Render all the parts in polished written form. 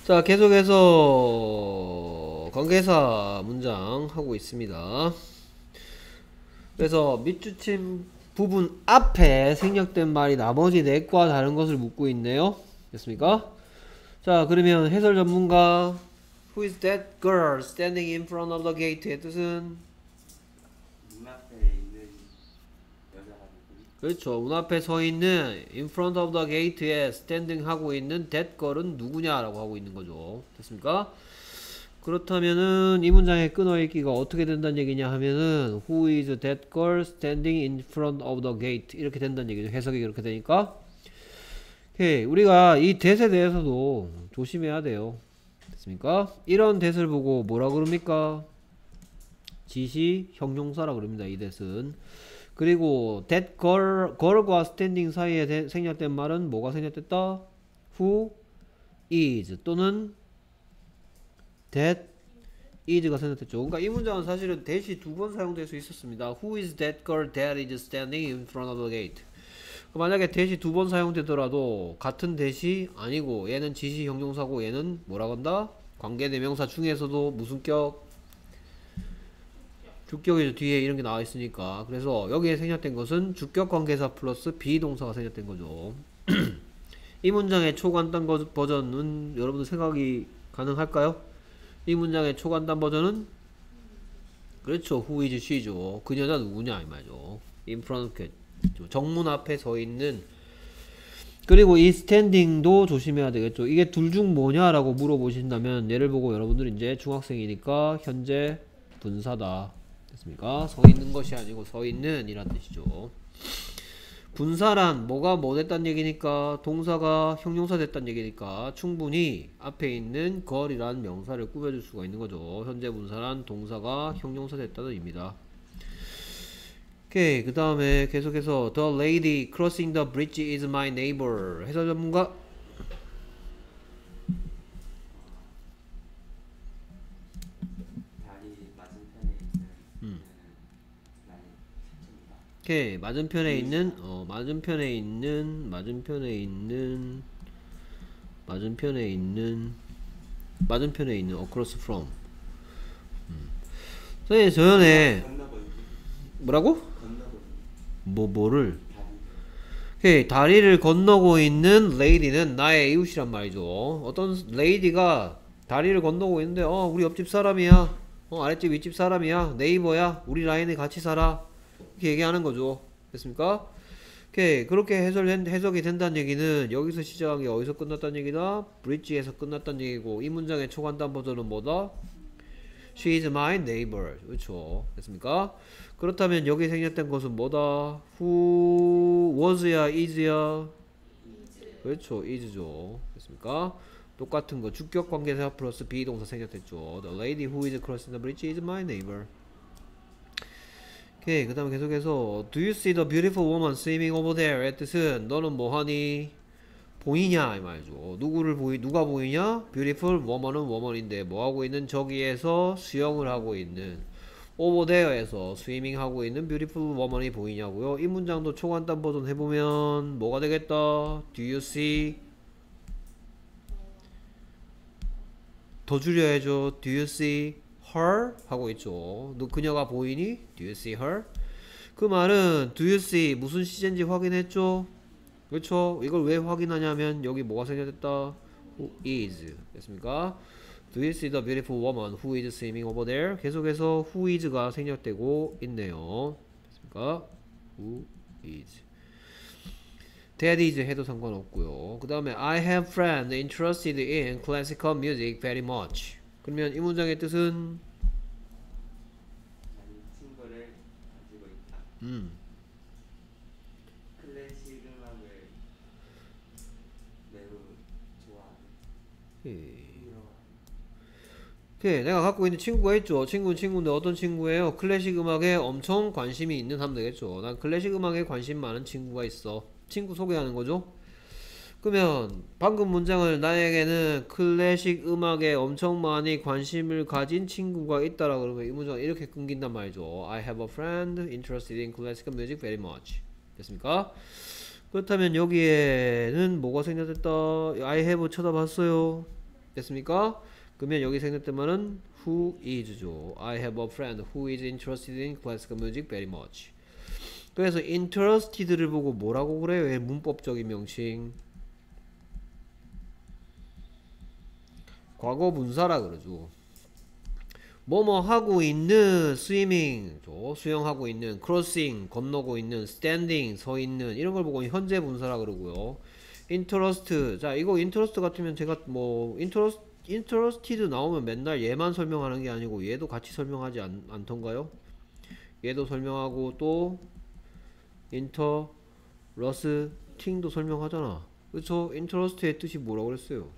자, 계속해서 관계사 문장 하고 있습니다. 그래서 밑줄침 부분 앞에 생략된 말이 나머지 넷과 다른 것을 묻고 있네요. 됐습니까? 자, 그러면 해설 전문가 Who is that girl standing in front of the gate의 뜻은? 문 앞에 있는 여자가 누구니? 그렇죠. 문 앞에 서 있는 in front of the gate에 standing 하고 있는 that girl은 누구냐라고 하고 있는 거죠. 됐습니까? 그렇다면은 이 문장의 끊어읽기가 어떻게 된다는 얘기냐 하면은 Who is that girl standing in front of the gate 이렇게 된다는 얘기죠. 해석이 그렇게 되니까. 오케이. 우리가 이 that에 대해서도 조심해야 돼요. 됐습니까? 이런 that을 보고 뭐라 그럽니까? 지시 형용사라 그럽니다. 이 that은. 그리고 that girl과 standing 사이에 생략된 말은 뭐가 생략됐다? Who is 또는 that is가 생략됐죠. 그러니까 이 문장은 사실은 that이 두 번 사용될 수 있었습니다. Who is that girl that is standing in front of the gate? 만약에 that이 두 번 사용되더라도 같은 that이 아니고 얘는 지시 형용사고 얘는 뭐라고 한다? 관계대명사 중에서도 무슨 격? 주격이죠. 뒤에 이런 게 나와 있으니까. 그래서 여기에 생략된 것은 주격 관계사 플러스 비동사가 생략된 거죠. 이 문장의 초간단 버전은 여러분들 생각이 가능할까요? 이 문장의 초간단 버전은 그렇죠. Who is she죠. 그녀가 누구냐 이 말이죠. In front 정문 앞에 서 있는. 그리고 이 standing도 조심해야 되겠죠. 이게 둘 중 뭐냐라고 물어보신다면 얘를 보고 여러분들 이제 중학생이니까 현재 분사다. 됐습니까? 서 있는 것이 아니고 서 있는 이란 뜻이죠. 분사란 뭐가 뭐 됐단 얘기니까 동사가 형용사 됐단 얘기니까 충분히 앞에 있는 걸이란 명사를 꾸며줄 수가 있는 거죠. 현재 분사란 동사가 형용사 됐다는 의미다. 오케이. 그 다음에 계속해서 The lady crossing the bridge is my neighbor. 해설 전문가 다리 맞은편에 있는 나의 친구다. 오케이. 맞은편에 있는 across from. 선생님 저 전에 건너버리기. 뭐라고? 건너버리기. 뭐를? 다리. 오케이. 다리를 건너고 있는 lady는 나의 이웃이란 말이죠. 어떤 lady가 다리를 건너고 있는데 우리 옆집 사람이야. 아랫집 윗집 사람이야. 네이버야. 우리 라인에 같이 살아. 이렇게 얘기하는 거죠. 됐습니까? 오케이. 그렇게 해석이 된다는 얘기는 여기서 시작한 게 어디서 끝났다는 얘기다? 브릿지에서 끝났다는 얘기고 이 문장의 초간단 버전은 뭐다? She is my neighbor. 그렇죠. 됐습니까? 그렇다면 여기 생략된 것은 뭐다? Who was야 is야? 그렇죠. is죠. 됐습니까? 똑같은 거 주격 관계사 플러스 비동사 생략됐죠. The lady who is crossing the bridge is my neighbor. 오케이. 그 다음에 계속해서 Do you see the beautiful woman swimming over there? 의 뜻은 너는 뭐하니? 보이냐 이 말이죠. 누가 보이냐? Beautiful woman은 woman인데 뭐하고 있는? 저기에서 수영을 하고 있는 over there에서 swimming 하고 있는 beautiful woman이 보이냐고요. 이 문장도 초간단 버전 해보면 뭐가 되겠다? Do you see? 더 줄여야죠. Do you see her? 하고 있죠. 너 그녀가 보이니? Do you see her? 그 말은 do you see 무슨 시제인지 확인했죠? 그렇죠? 이걸 왜 확인하냐면 여기 뭐가 생략됐다? Who is 됐습니까? Do you see the beautiful woman who is swimming over there? 계속해서 who is가 생략되고 있네요. 됐습니까? Who is That is 해도 상관없고요. 그 다음에 I have friends interested in classical music very much. 그러면 이 문장의 뜻은 나는 친구를 가지고 있다. 클래식 음악을 매우 좋아하는. 오케이. 내가 갖고 있는 친구가 있죠. 친구는 친구인데 어떤 친구예요? 클래식 음악에 엄청 관심이 있는 하면 되겠죠. 난 클래식 음악에 관심 많은 친구가 있어. 친구 소개하는 거죠. 그러면 방금 문장을 나에게는 클래식 음악에 엄청 많이 관심을 가진 친구가 있다라 그러면 이 문장을 이렇게 끊긴단 말이죠. I have a friend interested in classical music very much. 됐습니까? 그렇다면 여기에는 뭐가 생략됐다? I have 쳐다봤어요. 됐습니까? 그러면 여기 생략된 말은 who is죠. I have a friend who is interested in classical music very much. 그래서 interested를 보고 뭐라고 그래요? 왜 문법적인 명칭? 과거 분사라 그러죠. 뭐뭐 하고 있는 swimming 수영하고 있는 crossing 건너고 있는 standing 서 있는 이런 걸 보고 현재 분사라 그러고요. interest 자 이거 interest 같으면 제가 뭐 interested 나오면 맨날 얘만 설명하는 게 아니고 얘도 같이 설명하지 않던가요? 얘도 설명하고 또 interesting도 설명하잖아. 그쵸? interest의 뜻이 뭐라고 그랬어요?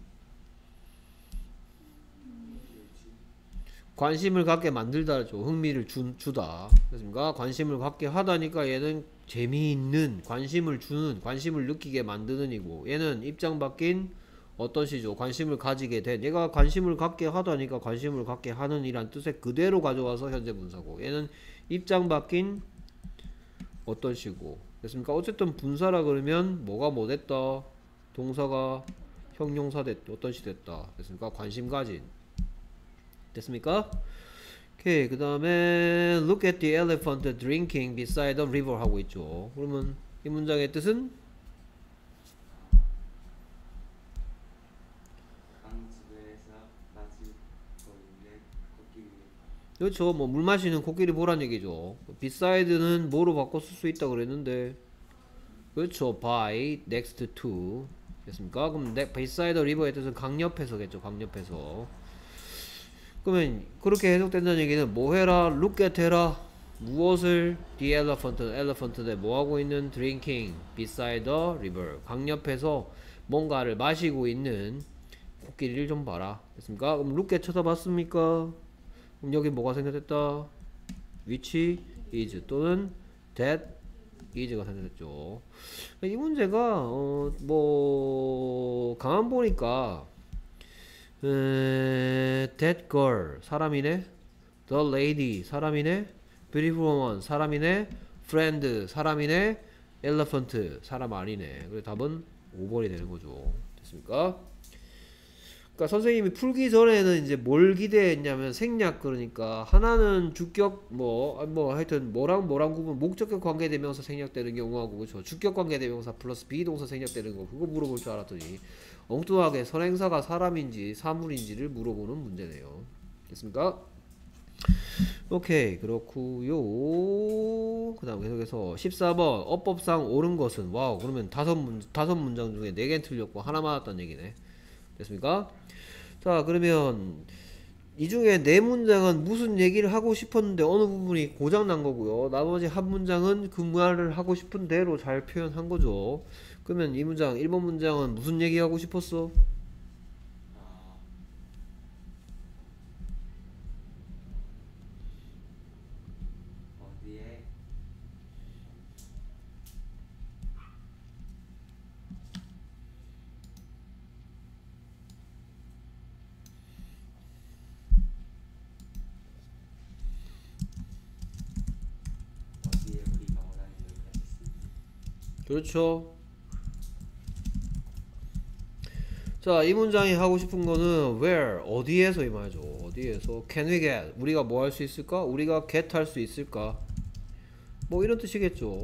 관심을 갖게 만들다죠. 흥미를 주다. 그렇습니까? 관심을 갖게 하다니까 얘는 재미있는, 관심을 주는, 관심을 느끼게 만드는 이고 얘는 입장 바뀐 어떤 시죠? 관심을 가지게 된. 얘가 관심을 갖게 하다니까 관심을 갖게 하는 이란 뜻에 그대로 가져와서 현재 분사고 얘는 입장 바뀐 어떤 시고 됐습니까? 어쨌든 분사라 그러면 뭐가 뭐 됐다? 동사가 형용사 됐다. 어떤 시 됐다. 됐습니까? 관심 가진. 됐습니까? 오케이. 그 다음에 look at the elephant drinking beside the river 하고 있죠. 그러면 이 문장의 뜻은 강집에서 마시고 있는 코끼리. 그렇죠. 뭐 물 마시는 코끼리 보란 얘기죠. beside는 뭐로 바꿔 쓸 수 있다 그랬는데 그렇죠. by, next to 됐습니까? 그럼 beside the river의 뜻은 강 옆에서겠죠. 강 옆에서. 그러면 그렇게 해석된다는 얘기는 뭐 해라? look at 해라. 무엇을? the elephant에 뭐하고 있는? drinking beside the river 강 옆에서 뭔가를 마시고 있는 코끼리를 좀 봐라. 됐습니까? 그럼 look at 쳐다봤습니까? 그럼 여기 뭐가 생겼다? which is 또는 that is가 생겼죠. 이 문제가 뭐 가만 보니까 that girl 사람이네, the lady 사람이네, beautiful woman 사람이네, friend 사람이네, elephant 사람 아니네. 그래서 답은 5번이 되는 거죠. 됐습니까? 그러니까 선생님이 풀기 전에는 이제 뭘 기대했냐면 생략 그러니까 하나는 주격 뭐 하여튼 뭐랑 구분 목적격 관계대명사 생략되는 경우하고 그렇죠. 주격 관계대명사 플러스 비동사 생략되는 거 그거 물어볼 줄 알았더니 엉뚱하게 선행사가 사람인지 사물인지를 물어보는 문제네요. 됐습니까? 오케이 그렇구요. 그 다음 계속해서 14번 어법상 옳은 것은 와우 그러면 다섯 문장 중에 4개는 틀렸고 하나 맞았다는 얘기네. 됐습니까? 자 그러면 이 중에 4문장은 무슨 얘기를 하고 싶었는데 어느 부분이 고장난 거고요. 나머지 한 문장은 그 말을 하고 싶은 대로 잘 표현한 거죠. 그러면 이 문장 1번 문장은 무슨 얘기하고 싶었어? 어디에 우리가 원하는 걸 가질 수 있는. 그렇죠. 자, 이 문장이 하고 싶은 거는 where 어디에서 이 말이죠. 어디에서 can we get 우리가 뭐 할 수 있을까? 우리가 get 할 수 있을까? 뭐 이런 뜻이겠죠.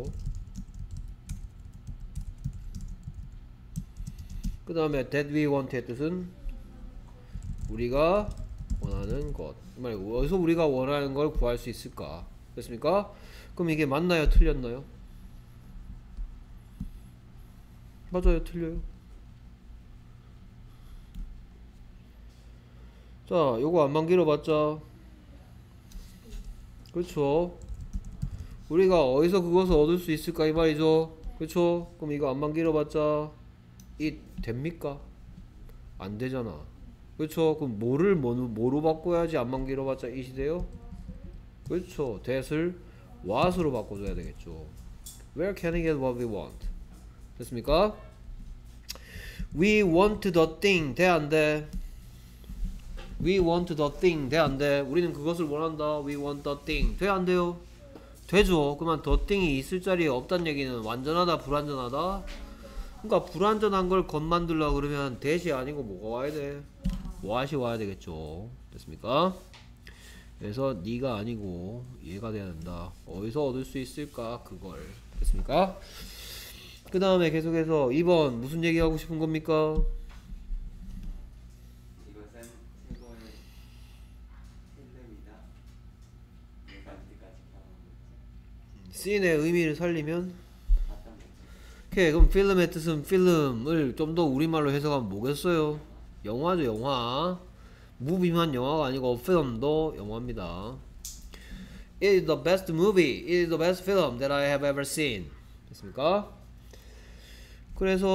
그 다음에 that we want의 뜻은 우리가 원하는 것. 이 말이고 어디서 우리가 원하는 걸 구할 수 있을까? 됐습니까? 그럼 이게 맞나요? 틀렸나요? 맞아요. 틀려요. 자, 요거 안만 길어봤자 그렇죠. 우리가 어디서 그것을 얻을 수 있을까 이 말이죠. 그렇죠. 그럼 이거 안만 길어봤자 이 됩니까? 안 되잖아. 그렇죠. 그럼 뭐로 바꿔야지 안만 길어봤자 이 시대요? 그렇죠. that을 what으로 바꿔줘야 되겠죠. Where can I get what we want? 됐습니까? We want the thing 돼 안 돼? We want the thing 돼 안 돼? 우리는 그것을 원한다. We want the thing 돼 안 돼요? 되죠. 그러면 the thing이 있을 자리에 없다는 얘기는 완전하다 불완전하다? 그러니까 불완전한 걸 겉 만들려고 그러면 that이 아니고 뭐가 와야 돼? what이 와야 되겠죠. 됐습니까? 그래서 네가 아니고 얘가 돼야 된다. 어디서 얻을 수 있을까? 그걸. 됐습니까? 그 다음에 계속해서 2번 무슨 얘기하고 싶은 겁니까? 이것은 최고의 필름이다. 내가 이때까지 경험한 씬의 의미를 살리면 봤던 거지. 오케이. 그럼 필름의 뜻은 필름을 좀 더 우리말로 해석하면 뭐겠어요? 영화죠, 영화. 무비만 영화가 아니고 필름도 영화입니다. It is the best movie. It is the best film that I have ever seen. 됐습니까? 그래서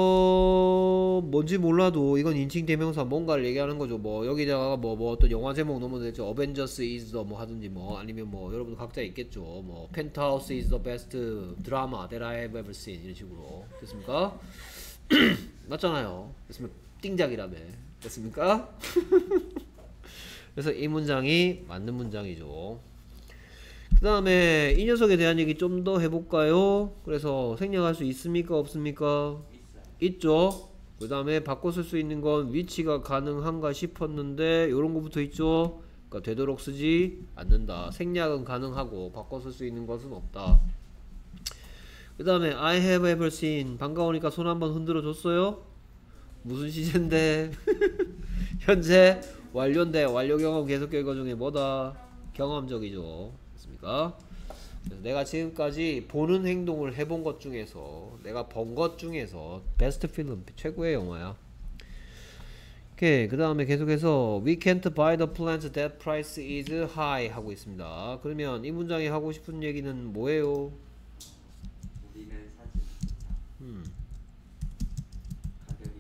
뭔지 몰라도 이건 인칭 대명사 뭔가를 얘기하는 거죠. 뭐 여기다가 뭐 어떤 영화 제목 넣으면 되죠. Avengers is the 뭐 하든지 뭐 아니면 뭐 여러분 각자 있겠죠. 뭐 Penthouse is the best drama that I have ever seen 이런 식으로. 됐습니까? 맞잖아요. 됐으면 띵작이라며. 됐습니까? 그래서 이 문장이 맞는 문장이죠. 그 다음에 이 녀석에 대한 얘기 좀 더 해볼까요? 그래서 생략할 수 있습니까? 없습니까? 있죠. 그 다음에 바꿔 쓸 수 있는 건 위치가 가능한가 싶었는데 요런 거부터 있죠. 그러니까 되도록 쓰지 않는다. 생략은 가능하고 바꿔 쓸 수 있는 것은 없다. 그 다음에 I have ever seen. 반가우니까 손 한번 흔들어 줬어요. 무슨 시제인데? 현재 완료인데 완료 경험 계속 결과 중에 뭐다? 경험적이죠. 됐습니까? 그래서 내가 지금까지 보는 행동을 해본 것 중에서 내가 본 것 중에서 베스트 필름 최고의 영화야. 오케이. 그 다음에 계속해서 We can't buy the plants that price is high 하고 있습니다. 그러면 이 문장이 하고 싶은 얘기는 뭐예요? 우리는 사지 못한다. 가격이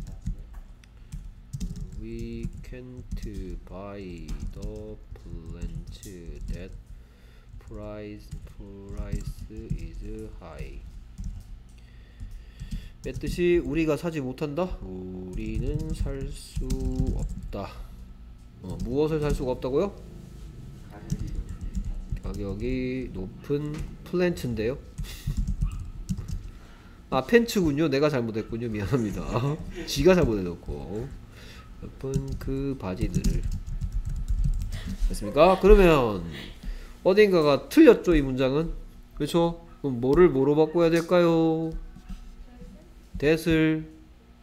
높은 자체. We can't buy the plants that price is high. 뺐듯이 우리가 사지 못한다. 우리는 살 수 없다. 무엇을 살 수가 없다고요? 가격이 높은 플랜트인데요. 아 팬츠군요. 내가 잘못했군요. 미안합니다. 지가 잘못해놓고 높은 그 바지들을. 됐습니까? 그러면 어딘가가 틀렸죠. 이 문장은. 그렇죠? 그럼 뭐를 뭐로 바꿔야 될까요? that을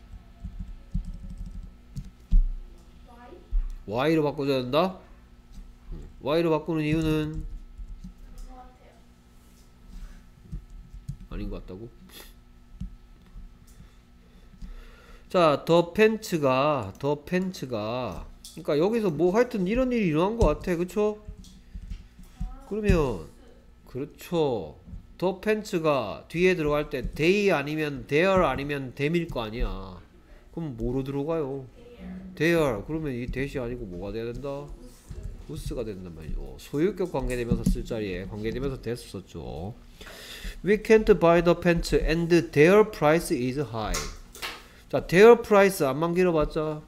y로 바꿔줘야 된다? y로 바꾸는 이유는 아닌 것 같다고? 자, 더 팬츠가 그러니까 여기서 뭐 하여튼 이런 일이 일어난 것 같아. 그쵸? 그러면 그렇죠. 더 팬츠가 뒤에 들어갈 때 they 아니면 their 아니면 them일 거 아니야. 그럼 뭐로 들어가요? their. 그러면 이 that이 아니고 뭐가 돼야 된다? whose가 된단 말이죠. 소유격 관계되면서 쓸 자리에 관계되면서 that 썼죠. We can't buy the pants and their price is high. 자, their price 안만 길어봤자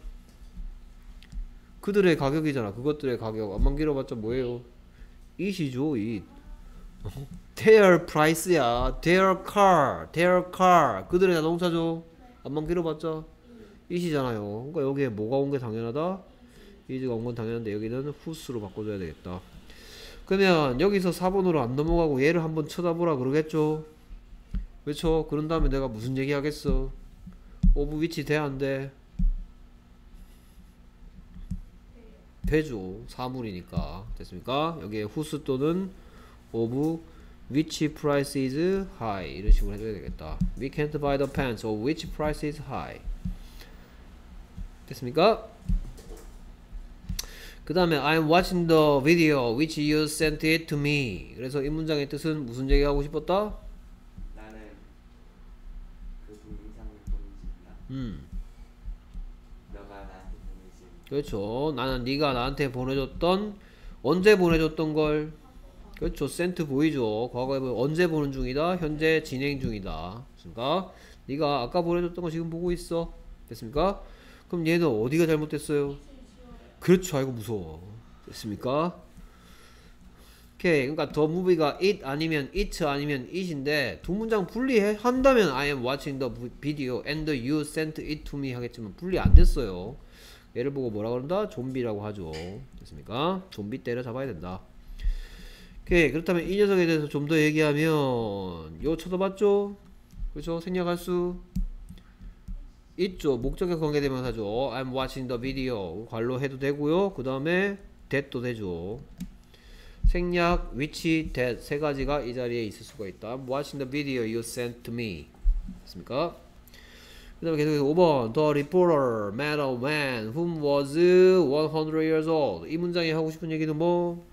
그들의 가격이잖아. 그것들의 가격 안만 길어봤자 뭐예요? it이죠. it. their price야. their car. 그들의 자동차죠. 안만 길어봤자 it이잖아요. 그러니까 여기에 뭐가 온 게 당연하다? is가 온 건 당연한데 여기는 whose로 바꿔줘야 되겠다. 그러면 여기서 4번으로 안 넘어가고 얘를 한번 쳐다보라 그러겠죠. 그렇죠? 그런 다음에 내가 무슨 얘기 하겠어? of which 돼 안 돼? 되죠. 사물이니까. 됐습니까? 여기에 whose 또는 of which price is high 이런 식으로 해줘야 되겠다. We can't buy the pants of which price is high. 됐습니까? 그 다음에 I'm watching the video which you sent it to me. 그래서 이 문장의 뜻은 무슨 얘기하고 싶었다? 나는 그 동영상을 보는 중이다. 너가 나한테 보내준 그렇죠. 나는 네가 나한테 보내줬던 언제 보내줬던 걸 그렇죠. sent 보이죠. 과거에 언제 보는 중이다. 현재 진행 중이다. 됐습니까? 네가 아까 보내줬던 거 지금 보고 있어. 됐습니까? 그럼 얘는 어디가 잘못됐어요? 그렇죠. 아이고 무서워. 됐습니까? 오케이. 그러니까 더 무비가 it 아니면 it 아니면 it인데 두 문장 분리해 한다면 I am watching the video and you sent it to me 하겠지만 분리 안 됐어요. 얘를 보고 뭐라 그런다? 좀비라고 하죠. 됐습니까? 좀비 때려 잡아야 된다. 오케이. 그렇다면 이 녀석에 대해서 좀 더 얘기하면 요 쳐다봤죠? 그렇죠? 생략할 수 있죠. 목적에 관계대명사죠. I'm watching the video. 관로해도 되고요. 그 다음에 that도 되죠. 생략, which, that 세 가지가 이 자리에 있을 수가 있다. I'm watching the video you sent to me. 됐습니까? 그 다음에 계속해서 5번 The reporter met a man whom was 100 years old. 이 문장이 하고 싶은 얘기는 뭐?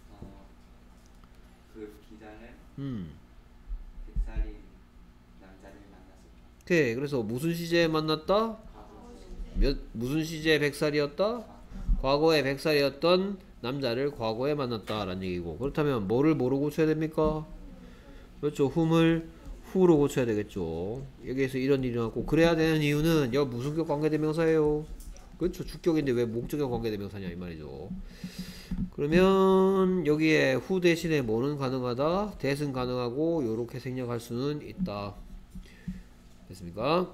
그 기자는 100살인 남자를 만났었다. 오케이. 그래서 무슨 시제에 만났다? 무슨 시제에 100살이었다? 과거에 100살이었던 남자를 과거에 만났다 라는 얘기고, 그렇다면 뭐를 뭐로 고쳐야 됩니까? 그렇죠. whom을 who로 고쳐야 되겠죠. 여기에서 이런 일이 나왔고, 그래야 되는 이유는 여기 무슨격 관계대명사예요. 그렇죠. 주격인데 왜 목적격 관계대명사냐 이 말이죠. 그러면 여기에 who 대신에 뭐는 가능하다, that은 가능하고 요렇게 생략할 수는 있다. 됐습니까?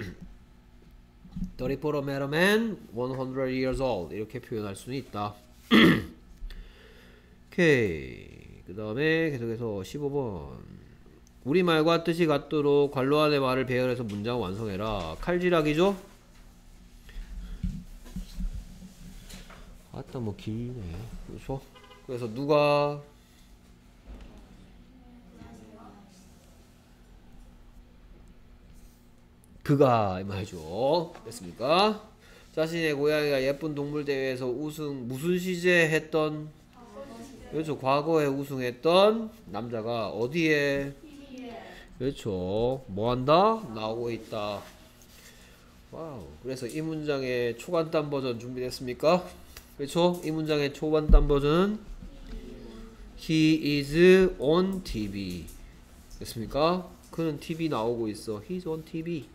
The reporter met a man 100 years old. 이렇게 표현할 수는 있다. 오케이. 그 다음에 계속해서 15번 우리말과 뜻이 같도록 괄호 안의 말을 배열해서 문장 완성해라. 칼질하기죠? 아따 뭐 길네. 그렇죠? 그래서 누가 그가 이 말이죠. 됐습니까? 자신의 고양이가 예쁜 동물 대회에서 우승 무슨 시제 했던, 그렇죠. 과거에 우승했던 남자가 어디에, 그렇죠. 뭐 한다? 나오고 있다. 와우. 그래서 이 문장의 초간단 버전 준비됐습니까? 그렇죠. 이 문장의 초간단 버전은 He is on TV. 됐습니까? 그는 TV 나오고 있어. He's on TV.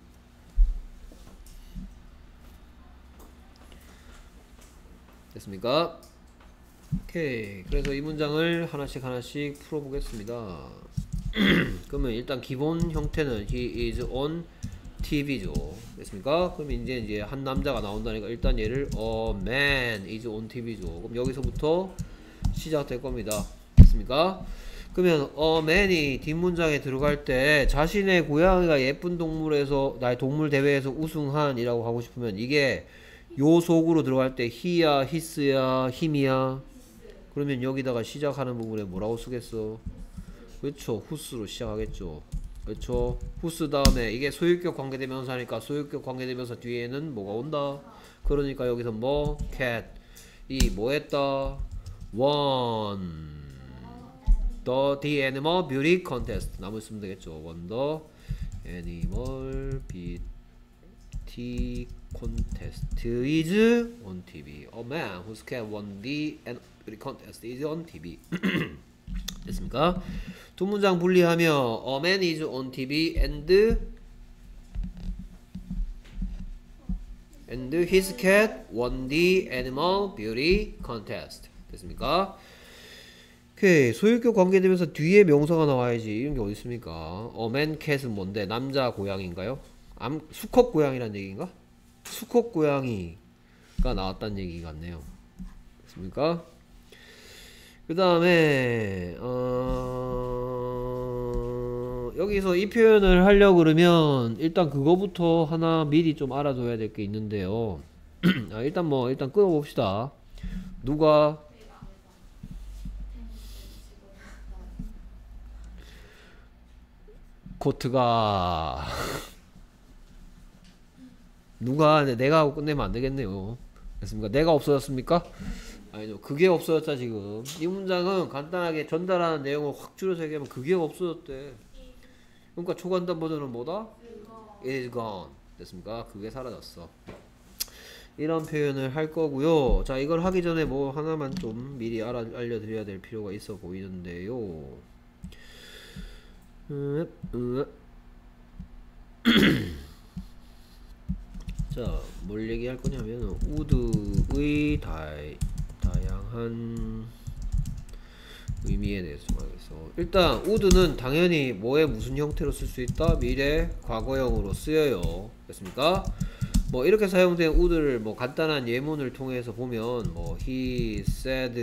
됐습니까? 오케이. 그래서 이 문장을 하나씩 풀어보겠습니다. 그러면 일단 기본 형태는 he is on TV죠. 됐습니까? 그럼 이제 한 남자가 나온다니까 일단 얘를 a man is on TV죠. 그럼 여기서부터 시작될 겁니다. 됐습니까? 그러면 a man이 뒷문장에 들어갈 때 자신의 고양이가 예쁜 동물에서 나의 동물 대회에서 우승한이라고 하고 싶으면 이게 요 속으로 들어갈 때 he야, his야, him이야. 그러면 여기다가 시작하는 부분에 뭐라고 쓰겠어? 그렇죠. whose로 시작하겠죠. 그렇죠. whose 다음에 이게 소유격 관계대명사니까 소유격 관계대명사 뒤에는 뭐가 온다? 그러니까 여기서 뭐? cat. 이 뭐 했다? won the animal beauty contest. 나무 쓰면 되겠죠. won the animal beauty contest is on TV. A man whose cat won the beauty contest is on TV. 됐습니까? 두 문장 분리하면 A man is on TV and his cat won the animal beauty contest. 됐습니까? 오케이. 소유격 관계되면서 뒤에 명사가 나와야지. 이런 게 어디 있습니까? A man cat은 뭔데? 남자 고양이인가요? 수컷 고양이란 얘기인가? 수컷 고양이가 나왔다는 얘기 같네요. 됐습니까? 그 다음에 여기서 이 표현을 하려고 그러면 일단 그거부터 하나 미리 좀 알아둬야 될 게 있는데요. 일단 끊어봅시다. 누가 코트가 누가 내가 하고 끝내면 안 되겠네요. 됐습니까? 내가 없어졌습니까? 아니죠. 그게 없어졌다 지금. 이 문장은 간단하게 전달하는 내용을 확 줄여서 얘기하면 그게 없어졌대. 그러니까 초간단 버전은 뭐다? It is gone. 됐습니까? 그게 사라졌어. 이런 표현을 할 거고요. 자, 이걸 하기 전에 뭐 하나만 좀 미리 알려드려야 될 필요가 있어 보이는데요. 자, 뭘 얘기할 거냐면 would의 다양한 의미에 대해서 말해서, 일단 would는 당연히 뭐의 무슨 형태로 쓸 수 있다? 미래 과거형으로 쓰여요. 됐습니까? 뭐 이렇게 사용된 would를 뭐 간단한 예문을 통해서 보면 뭐 he said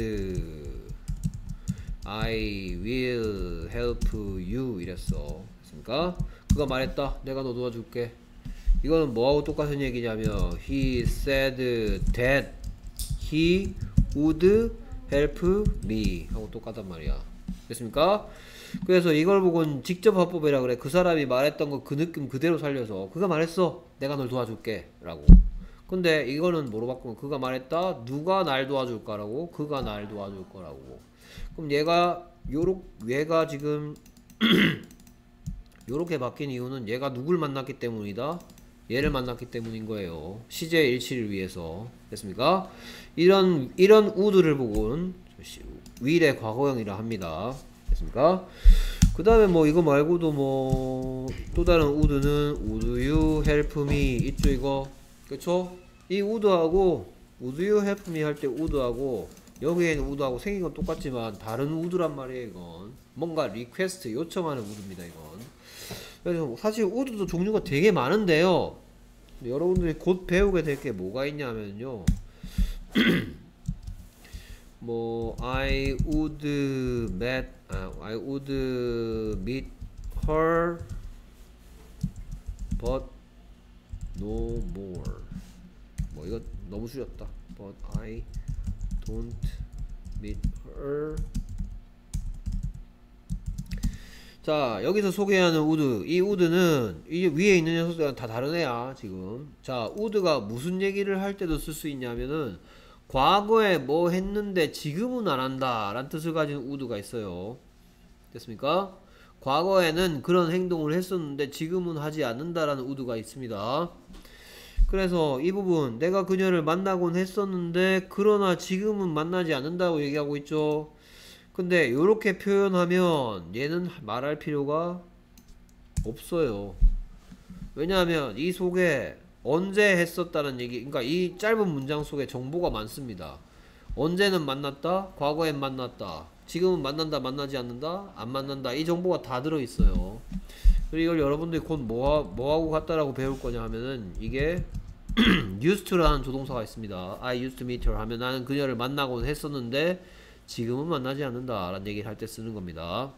I will help you 이랬어. 그러니까 그가 말했다. 내가 너 도와줄게. 이거는 뭐하고 똑같은 얘기냐면 he said that he would help me 하고 똑같단 말이야. 됐습니까? 그래서 이걸 보고는 직접 화법이라 그래. 그 사람이 말했던 거 그 느낌 그대로 살려서 그가 말했어. 내가 널 도와줄게 라고. 근데 이거는 뭐로 바꾸면 그가 말했다. 누가 날 도와줄까 라고. 그가 날 도와줄 거라고. 그럼 얘가 지금 요렇게 바뀐 이유는 얘가 누굴 만났기 때문이다. 얘를 만났기 때문인 거예요. 시제 일치를 위해서. 됐습니까? 이런 would를 보고는 will의 과거형이라 합니다. 됐습니까? 그 다음에 뭐 이거 말고도 뭐 또 다른 would는 would you help me 있죠 이거. 그쵸? 이 would하고 would you help me 할 때 would하고 여기에 있는 would하고 생긴 건 똑같지만 다른 would란 말이에요 이건. 뭔가 request 요청하는 would입니다 이건. 그래서 사실 would도 종류가 되게 많은데요. 여러분들이 곧 배우게 될 게 뭐가 있냐면요. 뭐 I would meet her but no more. 뭐 이거 너무 줄였다. But I don't meet her. 자, 여기서 소개하는 would, 이 would는 이 위에 있는 녀석들은 다 다른 애야 지금. 자, would가 무슨 얘기를 할 때도 쓸 수 있냐면은 과거에 뭐 했는데 지금은 안 한다 라는 뜻을 가진 would가 있어요. 됐습니까? 과거에는 그런 행동을 했었는데 지금은 하지 않는다 라는 would가 있습니다. 그래서 이 부분 내가 그녀를 만나곤 했었는데 그러나 지금은 만나지 않는다고 얘기하고 있죠. 근데 요렇게 표현하면 얘는 말할 필요가 없어요. 왜냐하면 이 속에 언제 했었다는 얘기, 그러니까 이 짧은 문장 속에 정보가 많습니다. 언제는 만났다, 과거엔 만났다, 지금은 만난다, 만나지 않는다, 안 만난다, 이 정보가 다 들어있어요. 그리고 이걸 여러분들이 곧 뭐하고 같다라고 배울 거냐 하면은 이게 used to라는 조동사가 있습니다. I used to meet her 하면 나는 그녀를 만나곤 했었는데 지금은 만나지 않는다 라는 얘기를 할 때 쓰는 겁니다.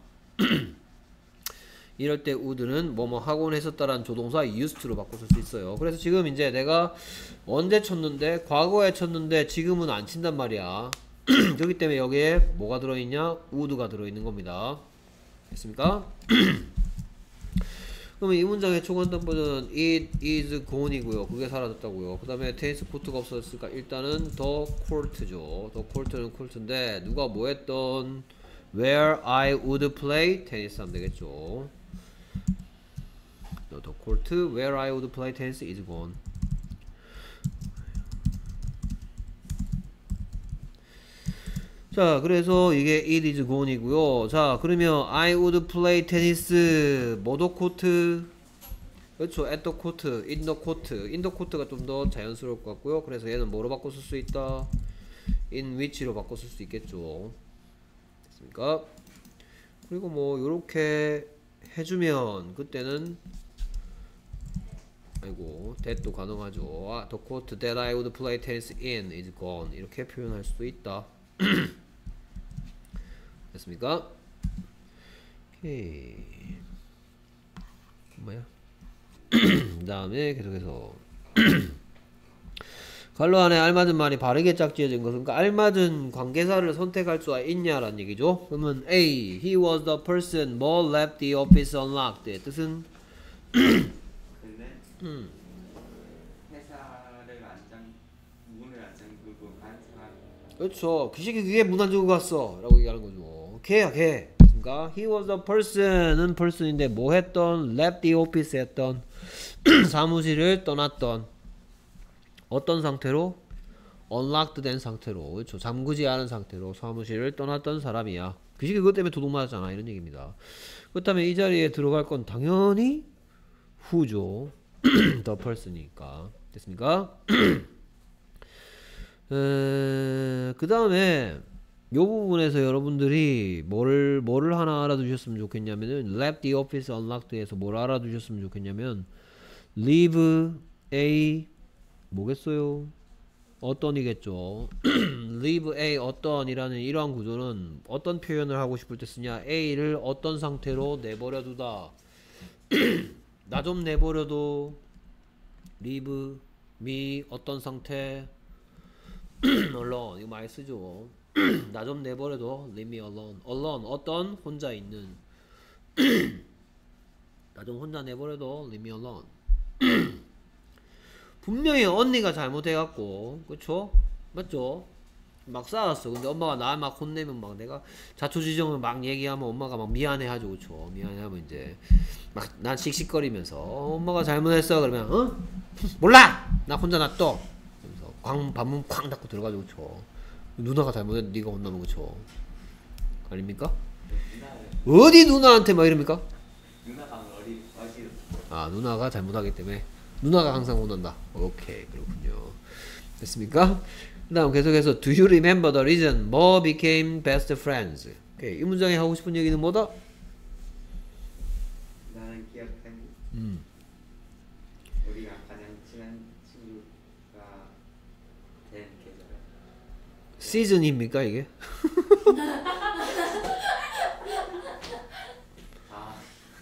이럴 때 would는 뭐뭐 하곤 했었다라는 조동사 used to로 바꿔 쓸 수 있어요. 그래서 지금 이제 내가 언제 쳤는데 과거에 쳤는데 지금은 안 친단 말이야. 그렇기 때문에 여기에 뭐가 들어있냐? would가 들어있는 겁니다. 됐습니까? 그러면 이 문장의 초간단부는 it is gone이고요. 그게 사라졌다고요. 그 다음에 테니스 코트가 없어졌으니까 일단은 the court죠. the court는 court인데 누가 뭐 했던 where I would play tennis 하면 되겠죠. the court where I would play tennis is gone. 자, 그래서 이게 it is gone이고요. 자, 그러면 I would play tennis 뭐도 코트? 그렇죠. at the court, in the court. in the court가 좀 더 자연스러울 것 같고요. 그래서 얘는 뭐로 바꿔 쓸 수 있다? in which로 바꿔 쓸 수 있겠죠. 됐습니까? 그리고 뭐 요렇게 해주면 그때는 아이고 that도 가능하죠. 아, the court that I would play tennis in is gone. 이렇게 표현할 수도 있다. 됐습니까? 오케이. 뭐야? 그 다음에 계속해서 갈로 안에 알맞은 말이 바르게 짝지어진 것은 그러니까 알맞은 관계사를 선택할 수 있냐라는 얘기죠. 그러면 A. He was the person more left the office unlocked. 뜻은 근데 회사를 문을 안 잠그고 간 사람. 그렇죠. 그 새끼 그게 문 안 열고 갔어 라고 얘기하는 거죠. 걔야 걔. 그러니까 he was the person은 person인데 뭐 했던 left the office 했던 사무실을 떠났던 어떤 상태로? unlocked 된 상태로. 그렇죠. 잠그지 않은 상태로 사무실을 떠났던 사람이야. 그 새끼 그것 때문에 도둑 맞았잖아 이런 얘기입니다. 그렇다면 이 자리에 들어갈 건 당연히 who죠. the person이니까. 됐습니까? 그 다음에 요 부분에서 여러분들이 뭐를 하나 알아두셨으면 좋겠냐면은 left the office unlocked에서 뭘 알아두셨으면 좋겠냐면 leave a 뭐겠어요? 어떤이겠죠. leave A 어떤이라는 이러한 구조는 어떤 표현을 하고 싶을 때 쓰냐? A를 어떤 상태로 내버려 두다. 나 좀 내버려둬. leave me 어떤 상태? alone 이거 많이 쓰죠. 나 좀 내버려둬. leave me alone. alone 어떤 혼자 있는. 나 좀 혼자 내버려둬. leave me alone. 분명히 언니가 잘못해갖고 그쵸? 맞죠? 막 싸웠어. 근데 엄마가 나 막 혼내면 막 내가 자초지종을 막 얘기하면 엄마가 막 미안해하죠. 그쵸? 미안해하면 이제 막 난 씩씩거리면서 엄마가 잘못했어 그러면 어? 몰라! 나 혼자 놔둬! 그래서 방문 쾅 닫고 들어가죠. 그쵸? 누나가 잘못했는데 네가 혼나면 그쵸? 아닙니까? 누나를 어디 누나한테 막 이럽니까? 누나가 어리 아 누나가 잘못하기 때문에 누나가 항상 혼난다. 오케이 그렇군요. 됐습니까? 그 다음 계속해서 Do you remember the reason Mo became best friends? 오케이. 이 문장에 하고 싶은 얘기는 뭐다? 나는 기억하니 우리가 가장 친한 친구가 된 계절. 시즌입니까 이게? 아,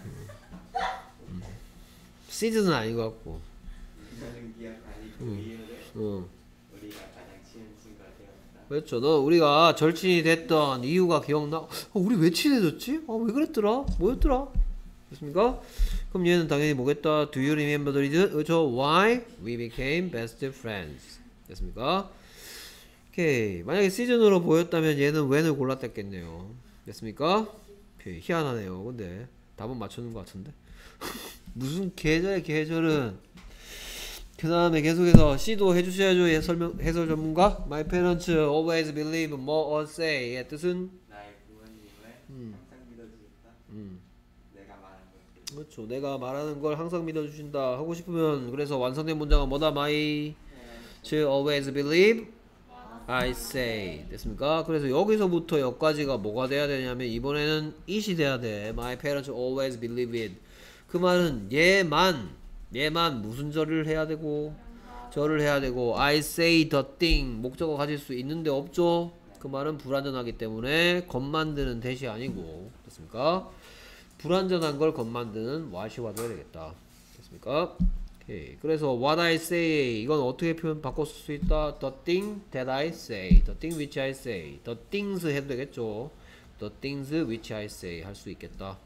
시즌은 아닌 것 같고 나는 기억하니 그 이유를 우리가 가장 친한 친구가 되었다. 그렇죠. 너 우리가 절친이 됐던 이유가 기억나? 우리 왜 친해졌지? 왜 그랬더라? 뭐였더라? 됐습니까? 그럼 얘는 당연히 뭐겠다? Do you remember the reason? 그렇죠. Why we became best friends? 됐습니까? 오케이. 만약에 시즌으로 보였다면 얘는 when을 골랐겠네요. 됐습니까? 오케이. 희한하네요. 근데 답은 맞추는 것 같은데. 무슨 계절의 계절은 그 다음에 계속해서 C도 해주셔야죠. 해설 전문가. My parents always believe more or say의 뜻은 나의 부모님을 항상 믿어주겠다. 내가 말한 것들. 그렇죠. 내가 말하는 걸 항상 믿어주신다 하고 싶으면 그래서 완성된 문장은 뭐다? My always believe I say 됐습니까? 그래서 여기서부터 여기까지가 뭐가 돼야 되냐면 이번에는 it이 돼야 돼. My parents always believe it. 그 말은 얘만 무슨 절을 해야 되고 절을 해야 되고 I say the thing 목적어 가질 수 있는데 없죠. 그 말은 불완전하기 때문에 겉 만드는 대시 아니고 됐습니까? 불완전한 걸 겉 만드는 what이 와줘야 되겠다. 됐습니까? 오케이. 그래서 what I say 이건 어떻게 표현 바꿔 쓸 수 있다? The thing that I say, the thing which I say, the things 해도 되겠죠. The things which I say 할 수 있겠다.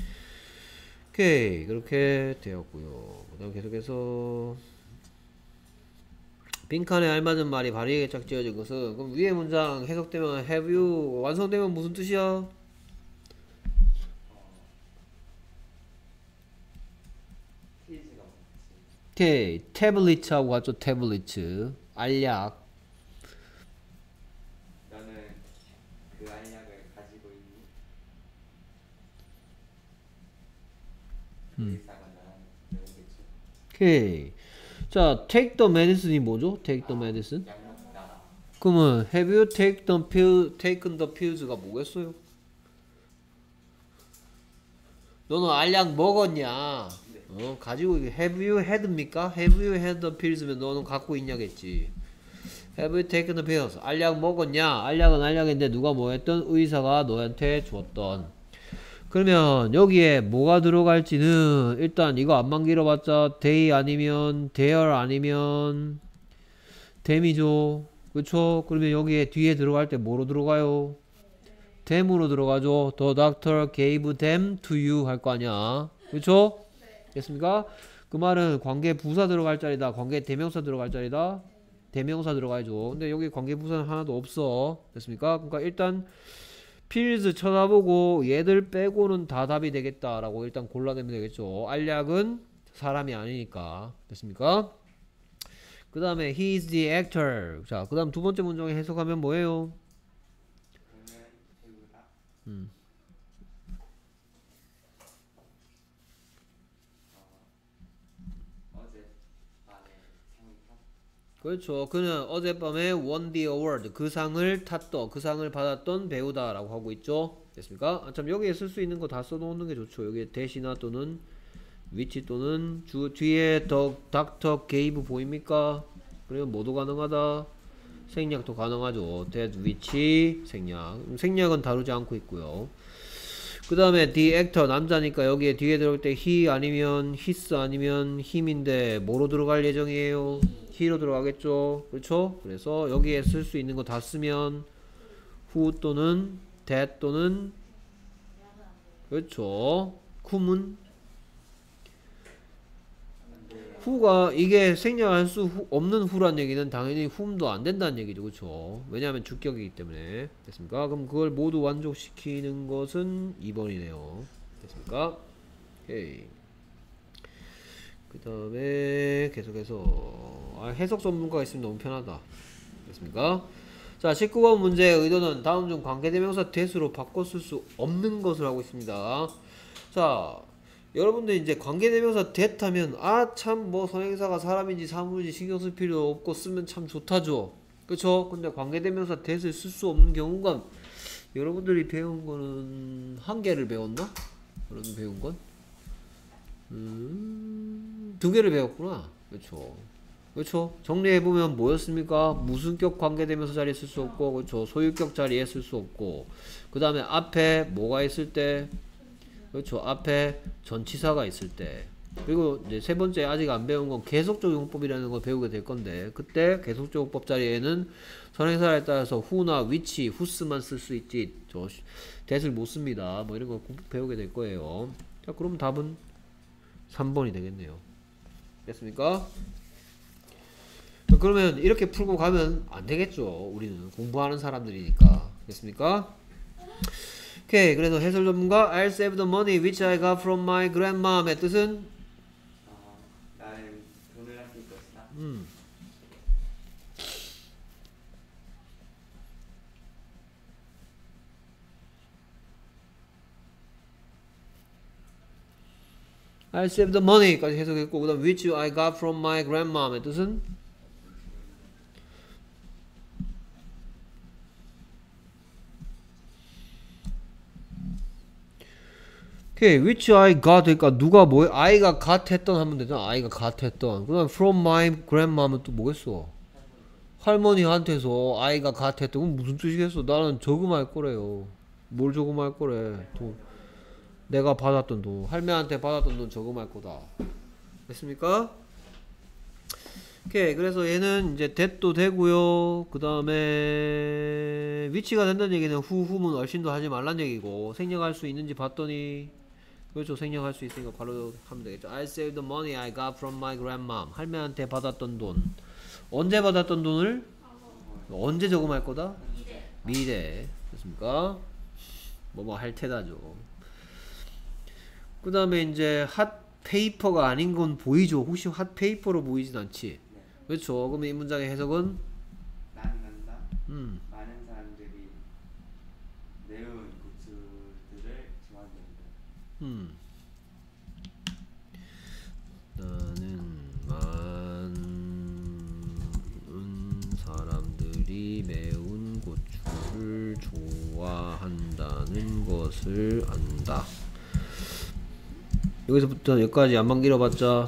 오케이 그렇게 되었고요. 그 다음 계속해서 빈칸에 알맞은 말이 바르게 짝지어진 것은 그럼 위에 문장 해석되면 have you 완성되면 무슨 뜻이야? 퀴즈가 뭐지? 오케이 태블릿하고 같죠. 태블릿 알약 너는 그 알약을 가지고 있니? 의사가 나랑 배우겠죠. 오케이 자 take the medicine이 뭐죠? take the medicine 약 먹다. 그러면 have you taken the pills가 뭐겠어요? 너는 알약 먹었냐? 가지고 have you had입니까? have you had the pills면 너는 갖고 있냐겠지. have you taken the pills? 알약 먹었냐? 알약은 알약인데 누가 뭐 했던? 의사가 너한테 주었던. 그러면 여기에 뭐가 들어갈지는 일단 이거 안만 길어봤자 they 아니면 there 아니면 them이죠. 그쵸? 그러면 여기에 뒤에 들어갈 때 뭐로 들어가요? them으로 들어가죠. The doctor gave them to you 할 거 아니야. 그쵸? 됐습니까? 그 말은 관계 부사 들어갈 자리다. 관계 대명사 들어갈 자리다. 대명사 들어가야죠. 근데 여기 관계 부사는 하나도 없어. 됐습니까? 그러니까 일단 필즈 쳐다보고 얘들 빼고는 다 답이 되겠다라고 일단 골라내면 되겠죠. 알약은 사람이 아니니까. 됐습니까? 그 다음에 he is the actor. 자, 그 다음 두 번째 문장에 해석하면 뭐예요? 그는 배우다. 어제 밤에 상을 탔. 그렇죠. 그는 어젯밤에 won the award. 그 상을 탔던, 그 상을 받았던 배우다라고 하고 있죠. 됐습니까? 아, 참 여기에 쓸 수 있는 거 다 써놓는 게 좋죠. 여기에 대시나 또는 which 또는 뒤에 the doctor gave 보입니까? 그러면 뭐도 가능하다? 생략도 가능하죠. that which 생략. 생략은 다루지 않고 있고요. 그 다음에 the actor 남자니까 여기에 뒤에 들어올 때 he 아니면 his 아니면 him인데 뭐로 들어갈 예정이에요? he로 들어가겠죠. 그렇죠? 그래서 여기에 쓸 수 있는 거 다 쓰면 who 또는 that 또는 그렇죠. whom은 who가 이게 생략할 수 없는 who란 얘기는 당연히 whom도 안 된다는 얘기죠. 그렇죠? 왜냐하면 주격이기 때문에. 됐습니까? 그럼 그걸 모두 만족시키는 것은 2번이네요. 됐습니까? 오케이. 그 다음에 계속해서 해석 전문가가 있으면 너무 편하다. 됐습니까? 자, 19번 문제의 의도는 다음 중 관계대명사 that으로 바꿔 쓸 수 없는 것을 하고 있습니다. 자, 여러분들 이제 관계대명사 that 하면 참 뭐 선행사가 사람인지 사물인지 신경 쓸 필요 없고 쓰면 참 좋다죠. 그쵸? 근데 관계대명사 that을 쓸 수 없는 경우가 여러분들이 배운 거는 한 개를 배웠나? 여러분 배운 건? 2개를 배웠구나. 그쵸? 그쵸? 정리해보면 뭐였습니까? 무슨격 관계대명사 자리에 쓸 수 없고, 그쵸? 소유격 자리에 쓸 수 없고, 그 다음에 앞에 뭐가 있을 때, 그렇죠. 앞에 전치사가 있을 때. 그리고 이제 세 번째 아직 안 배운 건 계속적 용법이라는 걸 배우게 될 건데, 그때 계속적 용법 자리에는 선행사에 따라서 who나 which, who스만 쓸 수 있지 저 that을 못 씁니다. 뭐 이런 거 배우게 될 거예요. 자, 그럼 답은 3번이 되겠네요. 됐습니까? 그러면 이렇게 풀고 가면 안 되겠죠. 우리는 공부하는 사람들이니까. 됐습니까? 오케이. 그래서 해설 전문가 I'll save the money which I got from my grandmom의 뜻은 나는 돈을 아낄 것이다. I'll save the money까지 해석했고, 그 다음 which I got from my grandmom의 뜻은 오케이. which I got 그러니까 누가 뭐 I가 got 했던 하면 되잖아. I가 got 했던. 그 다음 from my grandmom은 또 뭐겠어? 할머니한테서 I가 got 했던 건 무슨 뜻이겠어? 나는 저금할 거래요. 뭘 저금할 거래? 돈. 내가 받았던 돈. 할매한테 받았던 돈 저금할 거다. 됐습니까? 오케이. 그래서 얘는 이제 that도 되고요. 그 다음에 위치가 된다는 얘기는 whom은 얼씬도 하지 말란 얘기고, 생략할 수 있는지 봤더니 그렇죠. 생략할 수 있으니까 바로 하면 되겠죠. I saved the money I got from my grandmom. 할매한테 받았던 돈. 언제 받았던 돈을? 언제 저금할 거다? 미래. 됐습니까? 뭐뭐 할 테다죠. 그 다음에 이제 핫 페이퍼가 아닌 건 보이죠. 혹시 핫 페이퍼로 보이진 않지? 그렇죠. 그러면 이 문장의 해석은 나는간다. 많은 사람들이 매운 고추들을 좋아한다. 나는 많은 사람들이 매운 고추를 좋아한다는 것을 안다. 여기서부터 여기까지 안만 길어봤자,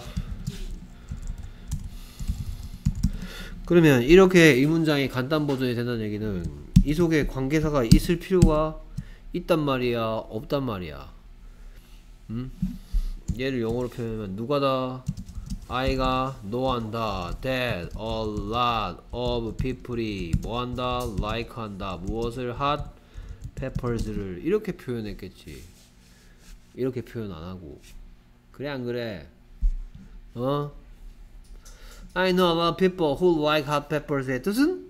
그러면 이렇게 이 문장이 간단 버전이 된다는 얘기는 이 속에 관계사가 있을 필요가 있단 말이야, 없단 말이야. 얘를 영어로 표현하면 누가다? I가 노한다. That a lot of people이 뭐한다? like한다. 무엇을? hot peppers를 이렇게 표현했겠지. 이렇게 표현 안하고. 그래 안 그래? I know a lot of people who like hot peppers의 뜻은?